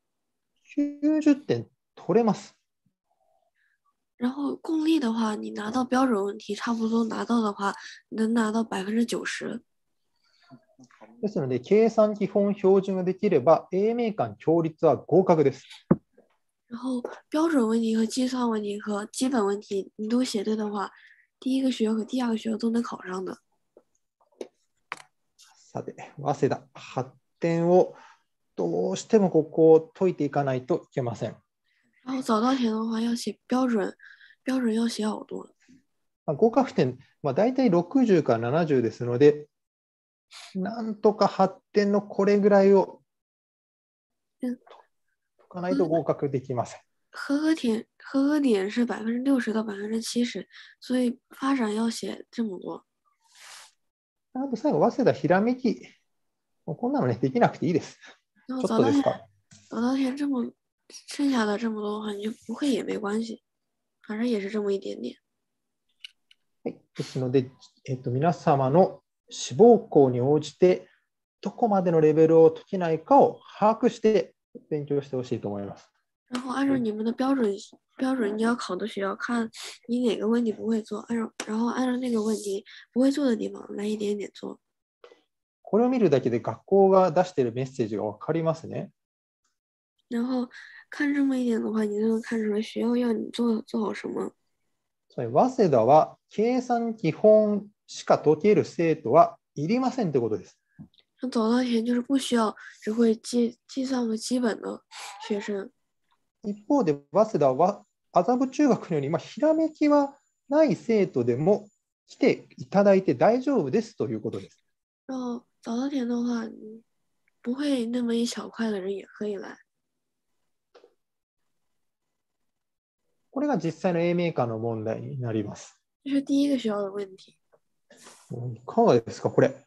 90点取れます。 然後共立的話，你拿到標準問題差不多拿到的話，能拿到90%。 ですので、計算基本標準ができれば、英明館共立は合格です。 然後標準問題和計算問題和基本問題你都寫對的話，第一個學校和第二個學校都能考上的。 さて、早稲田、発展をどうしてもここを解いていかないといけません。 然後早稻田的話要寫標準要寫好多。 合格点、大体60から70ですので、なんとか8点のこれぐらいを解かないと合格できません。 合格点是60%到70%，所以发展要写这么多。 あと最後、早稲田ひらめき。もうこんなのね、できなくていいです。 然ちょっとですか。 早稻田剩下的这么多的话，你就不会也没关系，反正也是这么一点点。 はい、ですので、皆様の志望校に応じて、どこまでのレベルを解けないかを把握して勉強してほしいと思います。 然后按照你们的标准你要考的学校，看你哪个问题不会做，然后按照那个问题不会做的地方来一点点做。 これを見るだけで学校が出しているメッセージが分かりますね。 然后看这么一点的话，你就能看出来学校要你做好什么。 早稲田は計算基本しか解ける生徒はいりませんということです。 早稻田就是不需要只会计算的基本的学生。 一方で、早稲田は麻布中学のように、ひらめきはない生徒でも来ていただいて大丈夫ですということです。 然后早稻田的话，不会那么一小块的人也可以来。 これが実際の A メーカーの問題になります。 这是第一个学校的问题。 いかがですか、これ。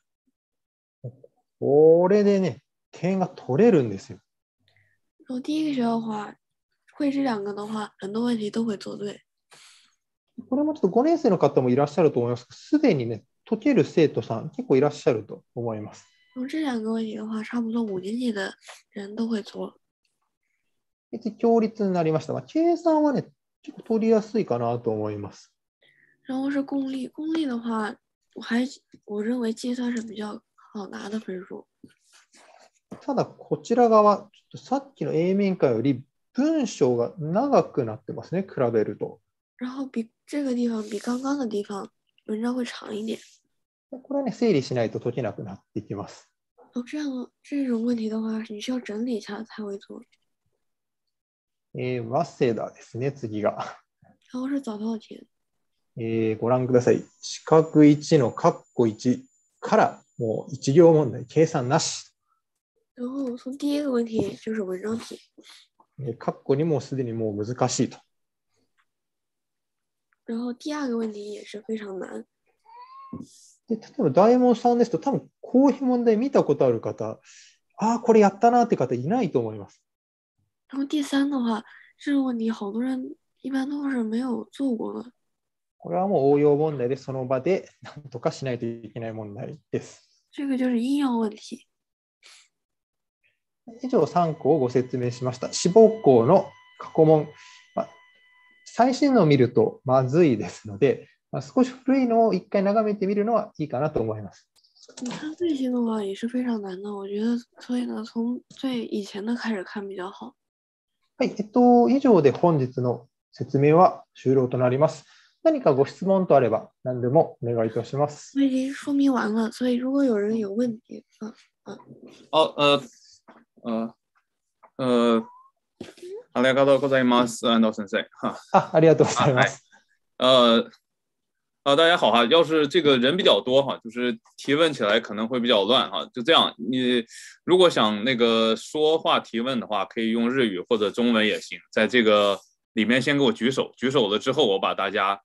これでね、点が取れるんですよ。 然后第一个学校的话，会这两个的话，很多问题都会做对。 これもちょっと5年生の方もいらっしゃると思います。すでにね、解ける生徒さん結構いらっしゃると思います。 这两个问题的话，差不多5年级的人都会做。 共立になりました。計算はね、結構取りやすいかなと思います。 然后是公立的话，我认为计算是比较好拿的分数。 ただこちら側、ちょっとさっきの A 面会より文章が長くなってますね、比べると。 然后这个地方比刚刚的地方文章会长一点。 これはね、整理しないと解けなくなっていきます。 这种問題的話、你需要整理一下才会做。 早稲田ですね、次が。 然後是早稻田。 ご覧ください。四角1の括弧1からもう一行問題、計算なし。 然後從第一個問題就是文章題。 括弧にもすでにもう難しいと。 然後第二個問題也是非常難。 で例えば大門さんですと多分こういう問題見たことある方、これやったなって方いないと思います。 然后第三的話、這個問題好多人一般都是沒有做過的。 これはもう応用問題でその場で何とかしないといけない問題です。 這個就是應用問題。 以上3項をご説明しました。志望校の過去問、最新のを見るとまずいですので、少し古いのを一回眺めてみるのはいいかなと思います。 你看最新的話也是非常難的，我覺得所以呢，從最以前的開始看比較好。 はい、以上で本日の説明は終了となります。何かご質問とあれば何でもお願いいたします。 我已經說明完了，所以如果有人有問題， ありがとうございます，安道先生。 ありがとうございます。 大家好哈，要是这个人比较多哈，就是提问起来可能会比较乱哈。就这样，你如果想那个说话提问的话，可以用日语或者中文也行。在这个里面先给我举手，举手了之后我把大家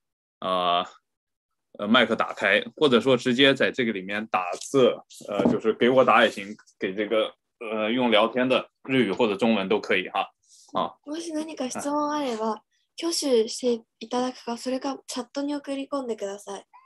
麦克打开，或者说直接在这个里面打字，就是给我打也行，给这个用聊天的日语或者中文都可以哈。 もし何か質問あれば。挙手していただくか、それかチャットに送り込んでください。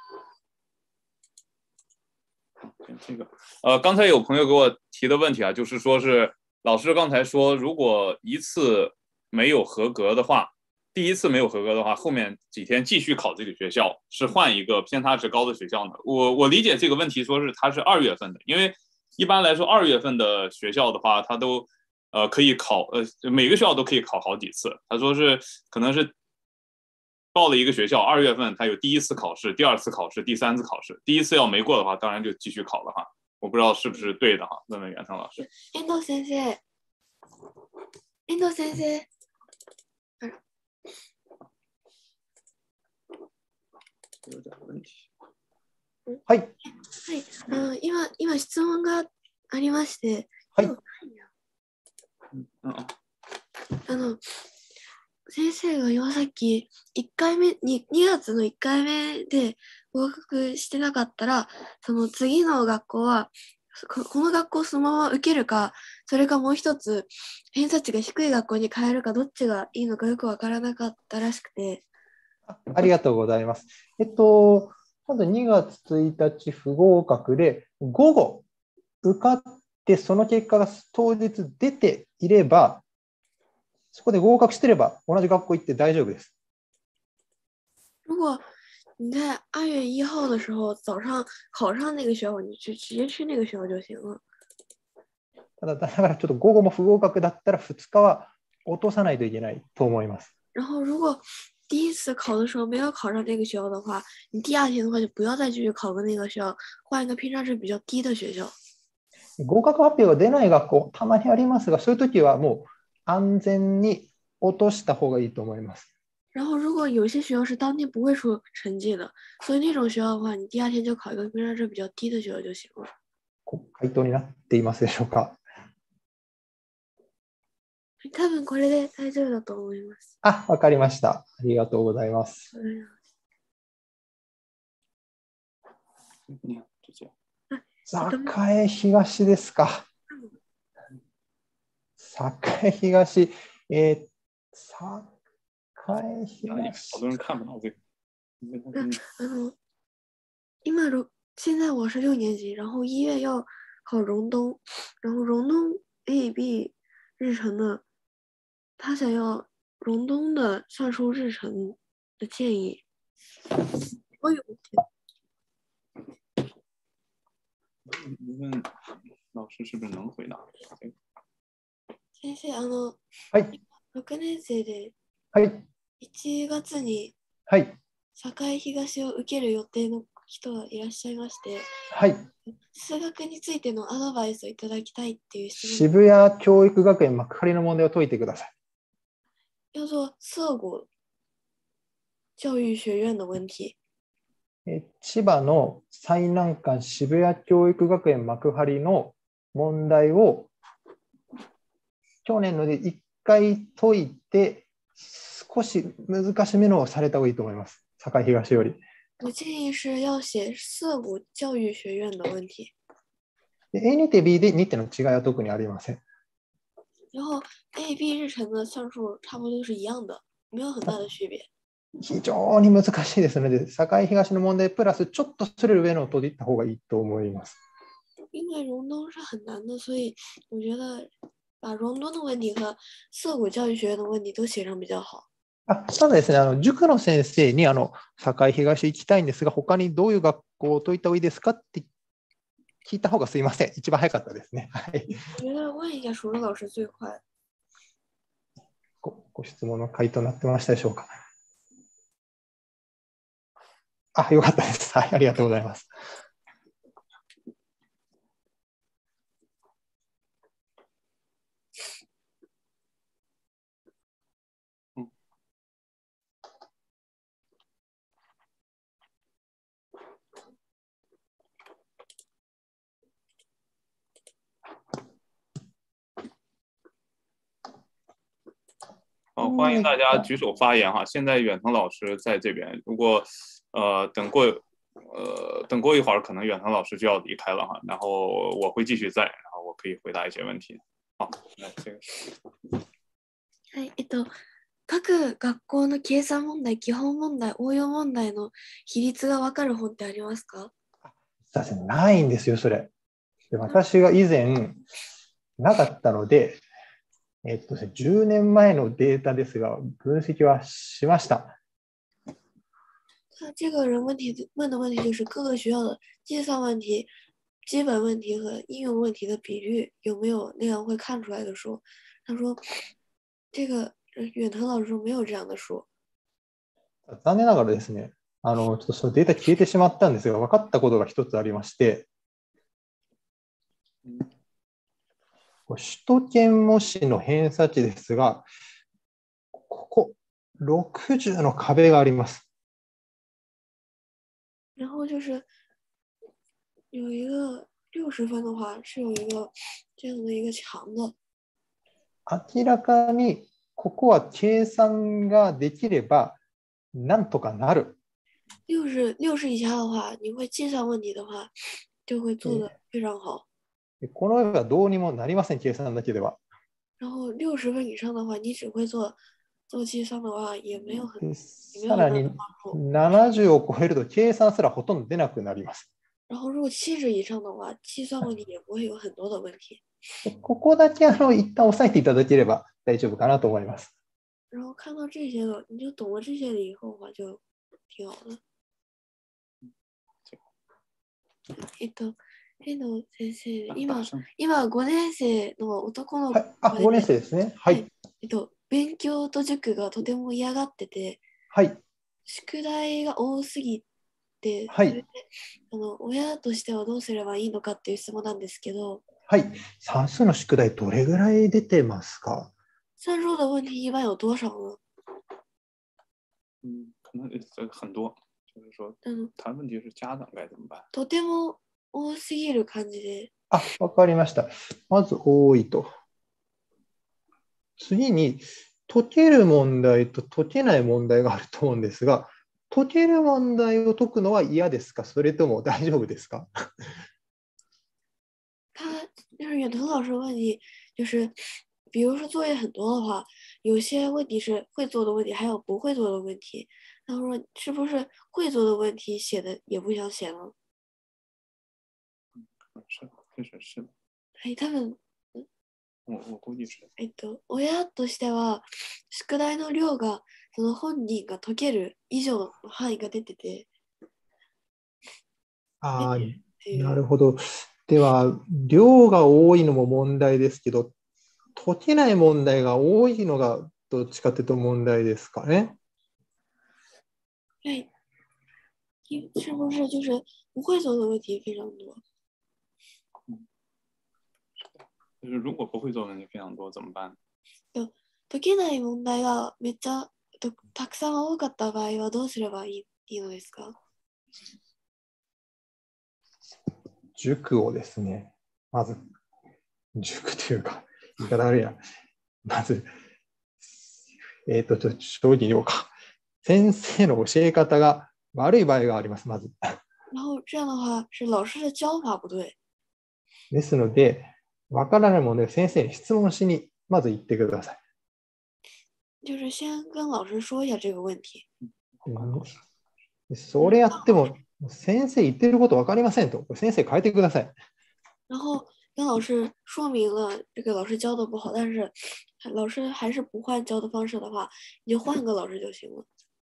刚才有朋友给我提的问题啊，就是说是老师刚才说，如果一次没有合格的话，第一次没有合格的话，后面几天继续考这个学校，是换一个偏差值高的学校呢？我理解这个问题，说是它是2月份的，因为一般来说2月份的学校的话，它都可以考每个学校都可以考好几次。他说是可能是报了一个学校2月份，他有第一次考試、第二次考試、第三次考試。第一次要没过的话，当然就继续考了哈。我不知道是不是对的哈，问问袁成老师。 遠藤先生。 有点问题。 はい。 はい、今質問がありまして、 はい。 先生が今さっき2月の1回目で合格してなかったら、その次の学校は、この学校をそのまま受けるか、それかもう一つ偏差値が低い学校に変えるか、どっちがいいのかよくわからなかったらしくて。 ありがとうございます。まず2月1日不合格で、午後受かってその結果が当日出ていれば、そこで合格していれば同じ学校行って大丈夫です。 如果你在2月1号的时候早上考上那个学校，你直接去那个学校就行了。 だからちょっと午後も不合格だったら2日は落とさないといけないと思います。 然后如果第一次考的时候没有考上那个学校的话，你第二天的话就不要再继续考个那个学校，换一个偏差值比较低的学校。 合格発表が出ない学校、たまにありますが、そういう時はもう安全に落とした方がいいと思います。 然后如果有些学校是当天不会出成绩的，所以那种学校的话，你第二天就考一个偏差值比较低的学校就行了。 回答になっていますでしょうか？ 多分これで大丈夫だと思います。 わかりました。ありがとうございます。栄東ですか。栄東、栄東。 好多人看不到这个。 现在我是6年级，然后1月要考荣东，然后荣东 A、B 日程的，他想要荣东的算术日程的建议。我有问老师是不是能回答？ 先生、 はい。 6年生で1月に栄東を受ける予定の人がいらっしゃいまして、数学についてのアドバイスをいただきたいっていう質問。 渋谷教育学園幕張の問題を解いてください。 叫做涩谷教育学院的問題。 千葉の最難関渋谷教育学園幕張の問題を去年ので1回解いて少し難しめのをされた方がいいと思います。栄東より。 我建议是要写涩谷教育学院的問題。 A2 と B で2点の違いは特にありません。 然后 A、B 日程的算数差不多都是一样的，没有很大的区別。 非常に難しいですので、栄東の問題プラスちょっとそれ上のを解いた方がいいと思います。 因为荣东是很难的，所以我觉得把荣东的問題和涩谷教育學院的問題都寫上比較好。 ただですね、塾の先生に栄東行きたいんですが、他にどういう学校を解いた方がいいですかって聞いた方がすいません。一番早かったですね。はい。 我觉得問一下数學老師最快。 ご質問の回答になってましたでしょうか？よかったです。はい、ありがとうございます。 欢迎大家举手发言哈。现在远藤老师在这边，如果等过一会儿，可能远藤老师就要离开了哈，然后我会继续在，然后我可以回答一些问题。好，那这个。 はい、各学校の計算問題、基本問題、応用問題の比率が分かる本ってありますか？ ないんですよ、それ。で、私が以前なかったので、10年前のデータですが、分析はしました。 这个人问的问题就是各个学校的计算问题、基本问题和应用问题的比率有没有那样会看出来的书。他说，这个远藤老师说没有这样的書。 残念ながらですね、ちょっとそのデータ消えてしまったんですが、分かったことが一つありまして、首都圏模試の偏差値ですが、ここ60の壁があります。 然后就是有一个60分的话，是有一个这样的一个墙的。 明らかにここは計算ができればなんとかなる。 60以下的话，你会计算问题的话，就会做得非常好。 この絵はどうにもなりません、計算だけでは。 然后60分以上的话，你只会做计算的话，也没有很でさらに帮助。 70を超えると計算すらほとんど出なくなります。 然后如果70以上的话，计算问题也不会有很多的问题。 ここだけ一旦押さえていただければ大丈夫かなと思います。 然后看到这些了，你就懂了这些了以后的话，就挺好的。変野先生、今5年生の男の子はい、あ、5年生ですね。はい。 勉強と塾がとても嫌がってて、 はい。 宿題が多すぎて、 はい。 それで親としてはどうすればいいのかっていう質問なんですけど、 はい。算数の宿題どれぐらい出てますか？ 算数的问题一般有多少呢？ 可能很多，就是说，他问题是家长该怎么办？ とても多すぎる感じで。 あ、わかりました。まず多いと。次に解ける問題と解けない問題があると思うんですが、解ける問題を解くのは嫌ですか？それとも大丈夫ですか？ 就是远藤老师问你，就是比如说作业很多的话，有些问题是会做的问题，还有不会做的问题。他说是不是会做的问题写的也不想写了？ 是，确实是的。 はい、多分。 我估计是。 親としては宿題の量がその本人が解ける以上の範囲が出てて。 ああ、なるほど。では、量が多いのも問題ですけど、解けない問題が多いのがどっちかというと問題ですかね。 对，是不是就是不会做的问题非常多？ 就是如果不会做问题非常多怎么办？ 解けない問題がめっちゃたくさん多かった場合はどうすればいいのですか？ 塾をですね、まず、塾というか、言い方悪いな。まず、ちょっと正直に言おうか。先生の教え方が悪い場合があります、まず。 然后这样的话是老师的教法不对。 ですので、わからないもので先生に質問しにまず行ってください。 就是先跟老师说一下这个问题。 それやっても先生言ってること分かりませんと。先生変えてください。 然后跟老师说明了这个老师教的不好，但是老师还是不换教的方式的话，你就换个老师就行了。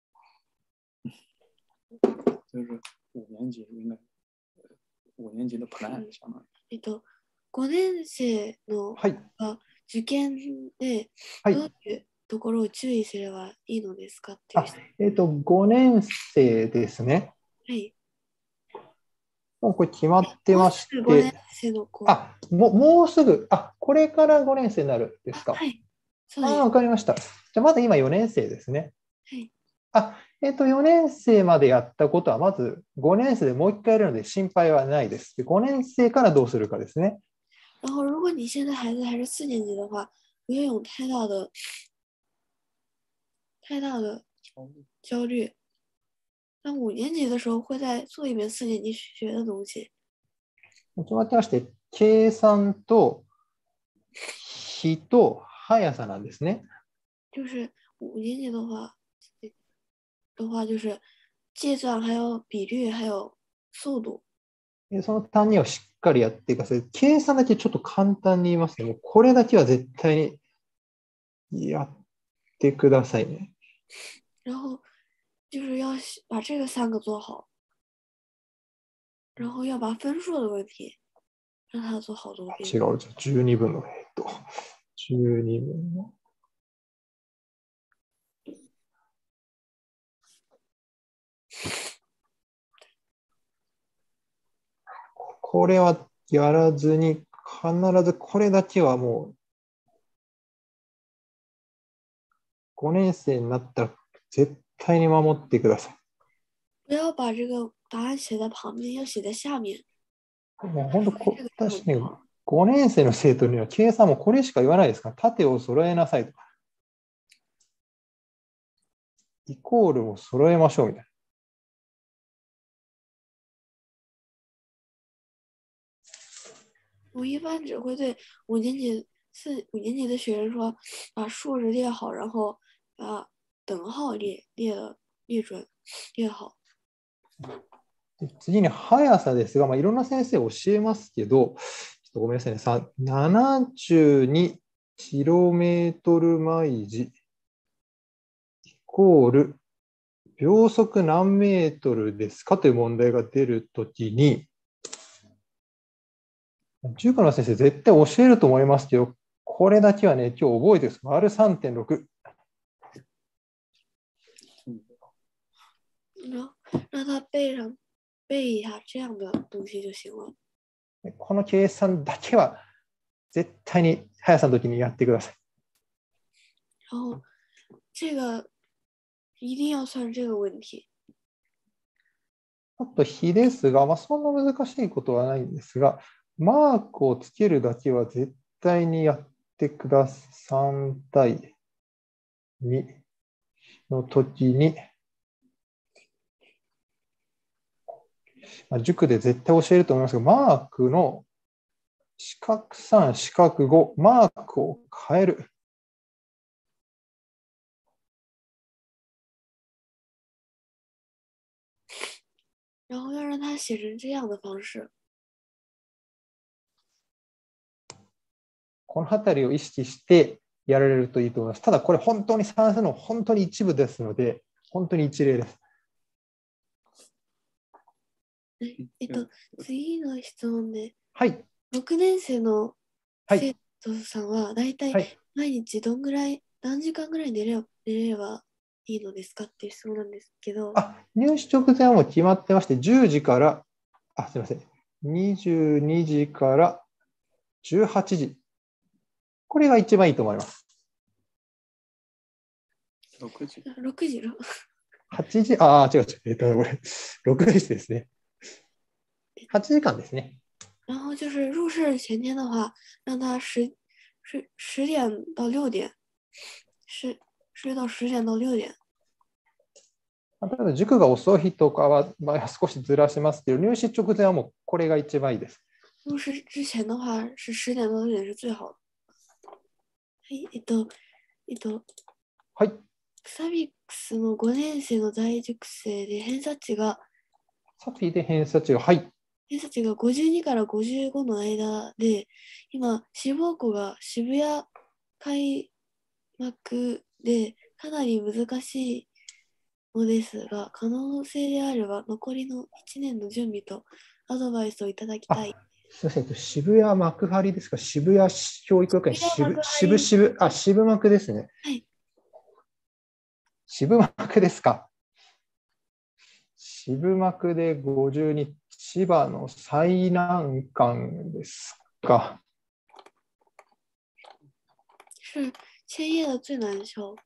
就是5年级应该5年级的 plan 相当于。 5年生の受験でどういうところを注意すればいいのですかっていう。 5年生ですね。 はい。 もうこれ決まってまして。5年生の子。もうすぐ、これから5年生になるんですか。 はい。そうです。 わかりました。じゃあまだ今4年生ですね。 はい。 4年生までやったことは、まず5年生でもう一回やるので心配はないです。5年生からどうするかですね。 然后，如果你现在孩子还是4年级的话，不用有太大的焦虑。那5年级的时候会再做一遍4年级学的东西。 決まってまして、計算と比と速さなんですね。 就是5年级的话就是计算还有比率还有速度。 その単位をしっかりやってください。計算だけちょっと簡単に言いますね。もうこれだけは絶対にやってくださいね。 然后就是要把这个3个做好，然后要把分数的问题让他做好多遍。 違う、12分の12分の。これはやらずに、必ずこれだけはもう、5年生になったら絶対に守ってください。 不要把这个答案写在旁边，要写在下面。 もう本当私ね、5年生の生徒には計算もこれしか言わないですから、縦を揃えなさいとか、イコールを揃えましょうみたいな。 我一般只会对5年级的学生说，把数字列好，然后把等号列准列好。 次に速さですが、いろんな先生教えますけど、ちょっとごめんなさいね、72km 毎時イコール秒速何メートルですかという問題が出るときに、塾の先生絶対教えると思いますけど、これだけはね、今日覚えてください。丸 3.6。 让他背一下这样的东西就行了。 この計算だけは絶対に速さの時にやってください。 然后这个一定要算这个问题。 あと比ですが、そんな難しいことはないんですが、マークをつけるだけは絶対にやってください。3対2の時に、塾で絶対教えると思いますが、マークの四角3、四角5、マークを変える。 然后要让他写成这样的方式。 このあたりを意識してやられるといいと思います。ただこれ本当に算数の本当に一部ですので、本当に一例です。 次の質問で、 はい。 6年生の生徒さんはだいたい毎日何時間ぐらい寝ればいいのですかっていう質問なんですけど。 入試直前はもう決まってまして、10時から、すみません、22時から18時。これが一番いいと思います。 6時。 6時。 8時、違う。これ、6時ですね。8時間ですね。 然后就是入试前天的话，让他10点到6点，睡到10点到6点。 ただ塾が遅い日とかは、少しずらしますけど、入試直前はもうこれが一番いいです。 入試之前的话是10点到6点是最好的。 はい。 サビックスの5年生の在塾生で偏差値が、 はい。 偏差値が52から55の間で、今、志望校が渋谷開幕でかなり難しいのですが、可能性であれば残りの1年の準備とアドバイスをいただきたい。 すみません、渋谷幕張ですか、渋谷教育学園、渋幕ですね。 はい。 渋幕ですか。渋幕で52、千葉の最難関ですか。 是千叶的最難所。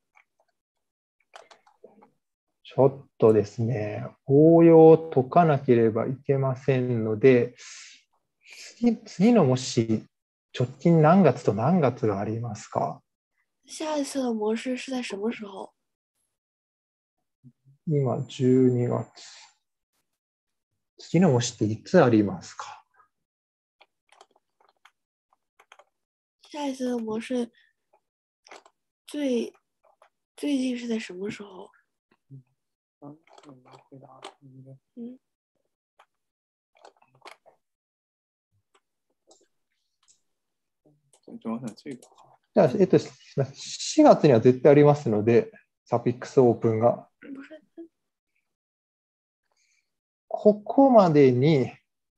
ちょっとですね、応用を解かなければいけませんので、次の模試、直近何月と何月がありますか？ 下一次的模试是在什么时候？ 今、12月。次の模試っていつありますか？ 下一次的模试最近是在什么时候？ じゃあ、4月には絶対ありますので、サピックスオープンが。ここまでに、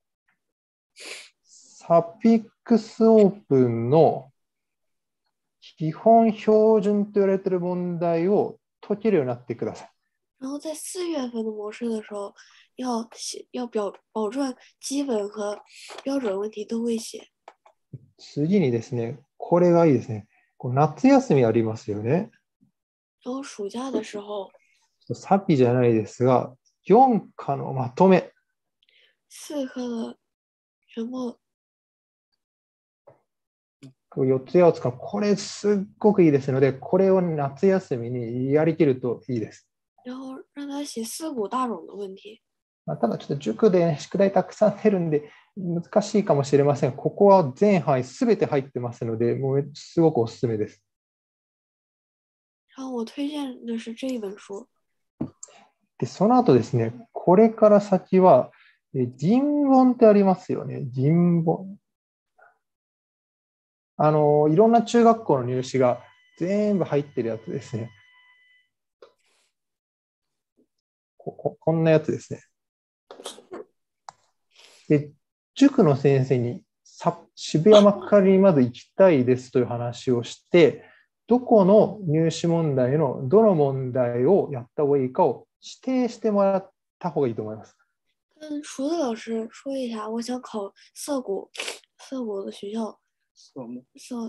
サピックスオープンの基本標準と言われている問題を解けるようになってください。 然后在4月份的模试的时候，要保证基本和标准问题都会写。 次にですね、これがいいですね。夏休みありますよね。 然后暑假的时候。 サピじゃないですが、 4課のまとめ。 四課的全部。 4つを使う。これすっごくいいですので、これを夏休みにやりきるといいです。 然后让他写四五大种的问題。 ただちょっと塾で、ね、宿題たくさん出るんで難しいかもしれません。ここは全範囲すべて入ってますので、もうすごくおすすめです。 然后我推荐的是这一本書。 で、その後ですね、これから先は、人本ってありますよね。人本。いろんな中学校の入試が全部入ってるやつですね。こんなやつですね。で、塾の先生に渋谷幕張にまず行きたいですという話をして、どこの入試問題のどの問題をやった方がいいかを指定してもらった方がいいと思います。 跟熟的老师说一下，我想考涩谷的学校。 色目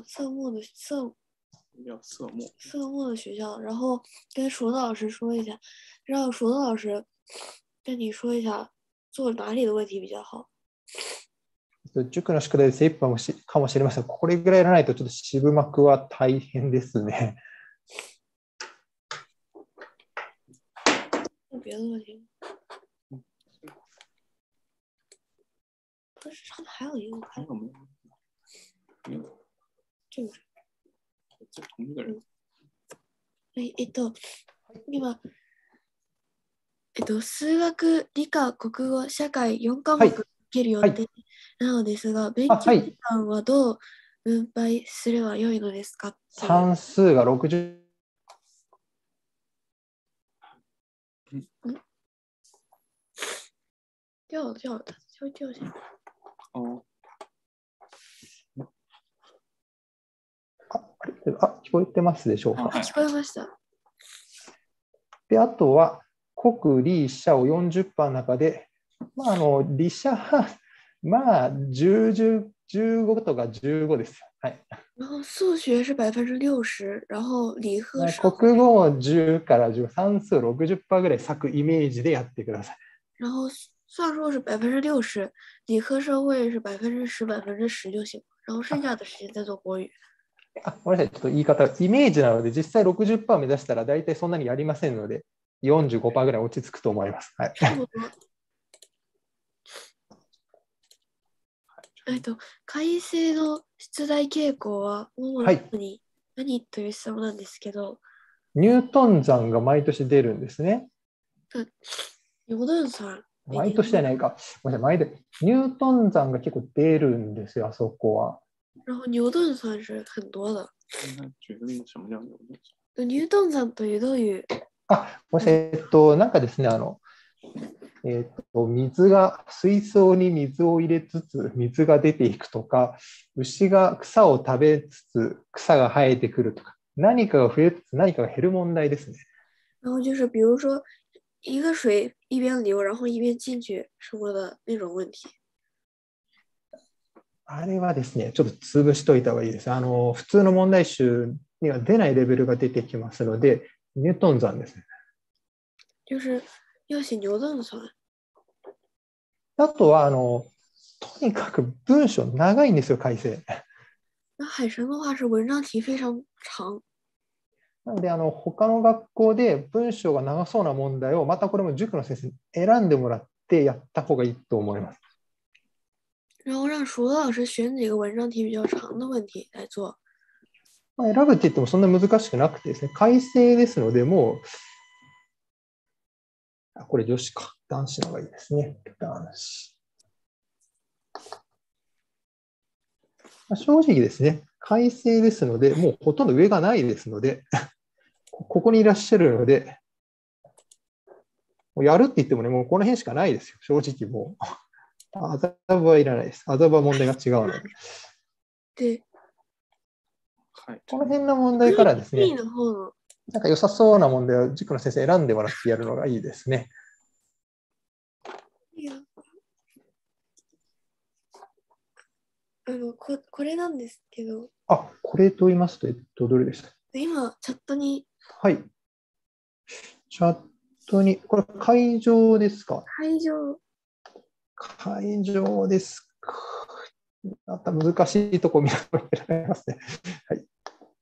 叫色目的学校，然后跟熟的老师说一下，让熟的老师跟你说一下做哪里的问题比较好。 塾の宿題で精一杯かもしれません。これぐらいやらないとちょっと渋幕は大変ですね。 别的问题。可是上面还有一个， 还有没有？没有。 这个是。 同一个人。 今、数学、理科、国語、社会4科目受ける予定なのですが、勉強時間はどう分配すればよいのですか？ 算数が60。 掉了，掉下来。 哦。 聞こえてますでしょうか？ 聞こえました。 で、あとは国理社を40番の中で、理社は15とか15です。はい。 然后数学是60%，然后理科是国語も10から10、算数60%ぐらい割くイメージでやってください。 然后算术是60%，理科社会是10%、10%就行，然后剩下的时间再做国语。 ごめんなさい、ちょっと言い方、イメージなので、実際60%目指したら大体そんなにやりませんので、45%ぐらい落ち着くと思います。はい。 改正の出題傾向は主に何という質問なんですけど、 ニュートン算が毎年出るんですね。 牛頓算毎年じゃないか。ごめんなさい、ニュートン算が結構出るんですよ、あそこは。 然后牛顿算是很多的。 举个例子，什么叫牛顿算？牛頓算というどういう？ ごめんなさい、なんかですね、水槽に水を入れつつ水が出ていくとか、牛が草を食べつつ草が生えてくるとか、何かが増えつつ何かが減る問題ですね。 然后就是比如说一个水一边流，然后一边进去什么的那种问題。 あれはですね、ちょっと潰しといた方がいいです。普通の問題集には出ないレベルが出てきますので、ニュートン算ですね。 就是要写牛頓算。 あとはとにかく文章長いんですよ、改正。 那海神的话是文章题非常長。 なので他の学校で文章が長そうな問題をまたこれも塾の先生に選んでもらってやった方がいいと思います。 然后让熟的老師選几个文章题比較長的問題來做。 選ぶって言ってもそんな難しくなくてですね、改正ですので、もうこれ女子か、男子の方がいいですね。男子。正直ですね、改正ですので、もうほとんど上がないですので、ここにいらっしゃるので、やるって言ってもね、もうこの辺しかないですよ、正直もう。アザブはいらないです。アザブは問題が違うので。 で、 この辺の問題からですね、なんか良さそうな問題を塾の先生選んでもらってやるのがいいですね。 これなんですけど。 これと言いますと、どれでした？ 今、チャットに。 はい。チャッ当に、これ会場ですか？ 会場。 会場ですか。また難しいとこ見られますね。はい。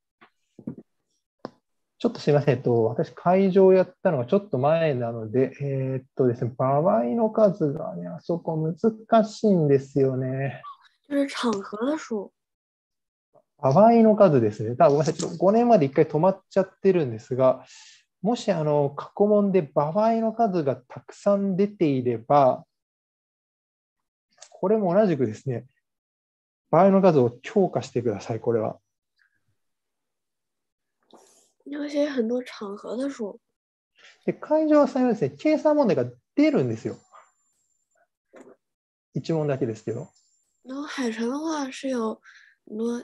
ちょっとすいません。私、会場をやったのがちょっと前なので、ですね、場合の数がね、あそこ難しいんですよね。 就是场合的数。 場合の数ですね。ごめんなさい。ちょっと5年まで1回止まっちゃってるんですが、もし過去問で場合の数がたくさん出ていれば、これも同じくですね、場合の数を強化してください、これは。 要写很多场合的数。 で、会場は最後ですね、計算問題が出るんですよ。1問だけですけど。 然后海城的话是有很多，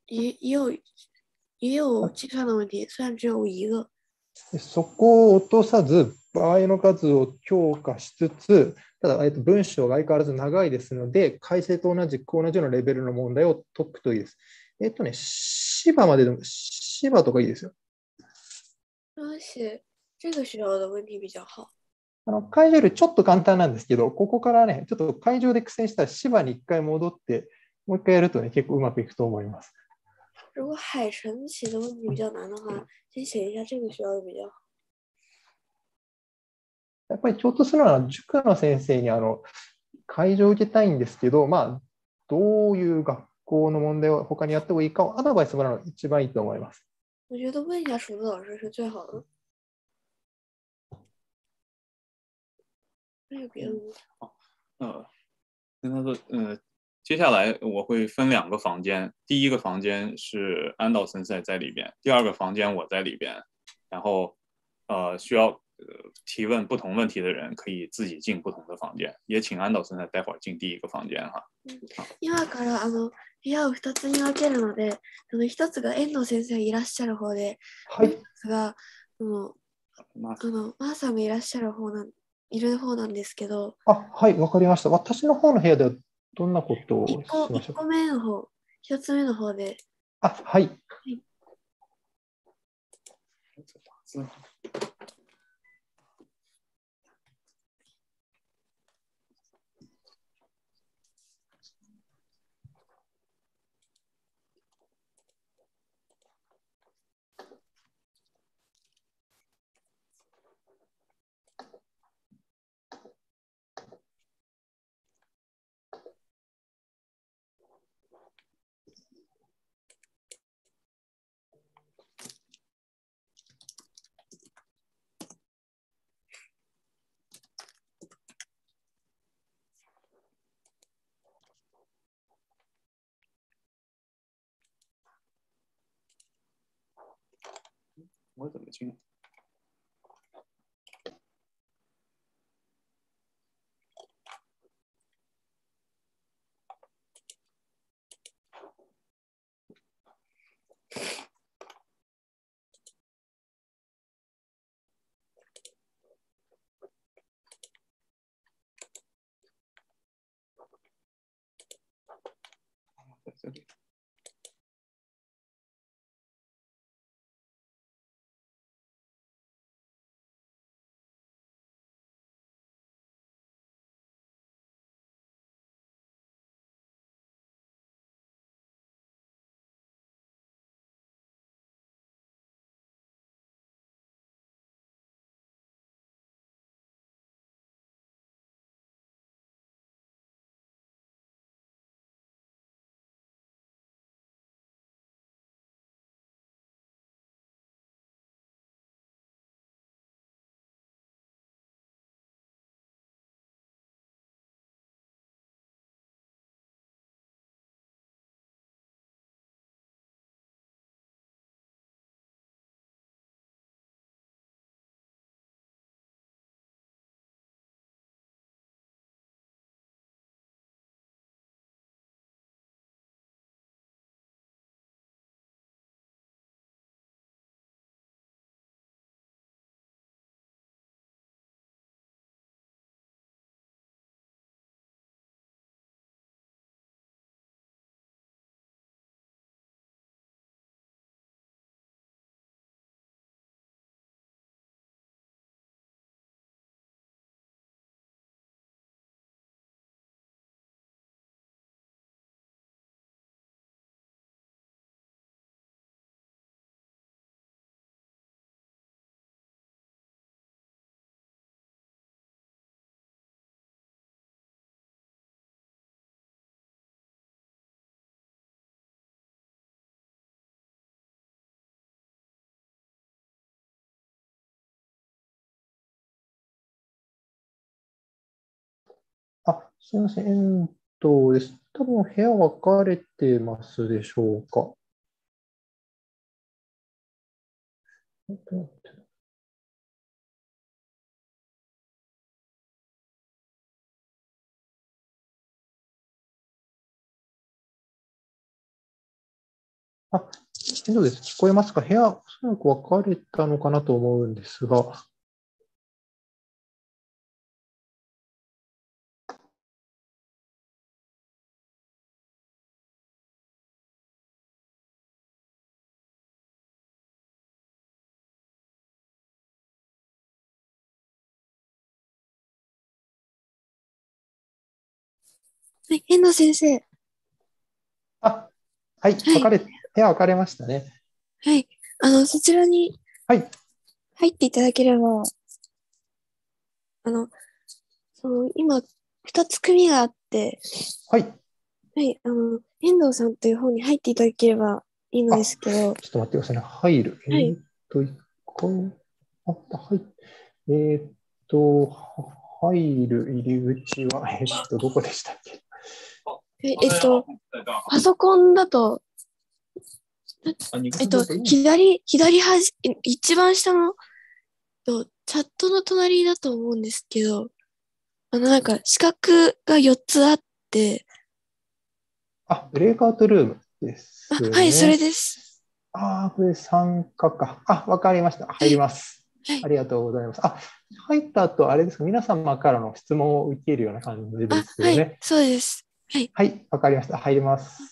也有计算的问题，虽然只有一个。 そこを落とさず、場合の数を強化しつつ、ただ、文章が相変わらず長いですので、改正と同じようなレベルの問題を解くといいです。芝まででも、芝とかいいですよ。 而且这个学校的问题比较好。 会場よりちょっと簡単なんですけど、ここからね、ちょっと会場で苦戦したら芝に一回戻って、もう一回やるとね、結構うまくいくと思います。 如果海城写的问题比较难的话，先写一下这个学校的比较好。 やっぱりちょっとするのは塾の先生に会場を受けたいんですけど、どういう学校の問題を他にやってもいいかをアドバイスもらうのが一番いいと思います。 我觉得问一下数字老师是最好的。还有别的问题？ 跟他说，接下来我会分2个房间，第一个房间是安道森赛在里边，第二个房间我在里边，然后需要提问不同问题的人可以自己进不同的房间，也请安道森赛待会儿进第一个房間哈。 今から部屋を2つに分けるので、1つが遠藤先生がいらっしゃる方で、 はい。 1つがマーさんがいらっしゃるいる方なんですけど。 はい、わかりました。私の方の部屋ではどんなことをしましょうか。 1個目の方、1つ目の方で。 はい。 我怎么进？在这里。 すみません、遠藤です。多分部屋分かれてますでしょうか。あ、遠藤です。聞こえますか？部屋、おそらく分かれたのかなと思うんですが。 はい、遠藤先生。 あ、はい、 はい、 部屋分かれましたね。 はい。そちらにはい、 入っていただければ、あの、今、二つ組があって、 はい。 はい、遠藤さんという方に入っていただければいいのですけど、 ちょっと待ってくださいね。入る。 はい。 一回、はい。えーっと、入る入り口は、どこでしたっけ？ パソコンだと、一番下の、チャットの隣だと思うんですけど、なんか四角が4つあって、 ブレイクアウトルームですね。 はい、それです。 これ参加か。わかりました。入ります。 はい。 ありがとうございます。入った後、あれですか、皆様からの質問を受けるような感じですよはい、 ね。 そうです。はい。 はい、わかりました。入ります。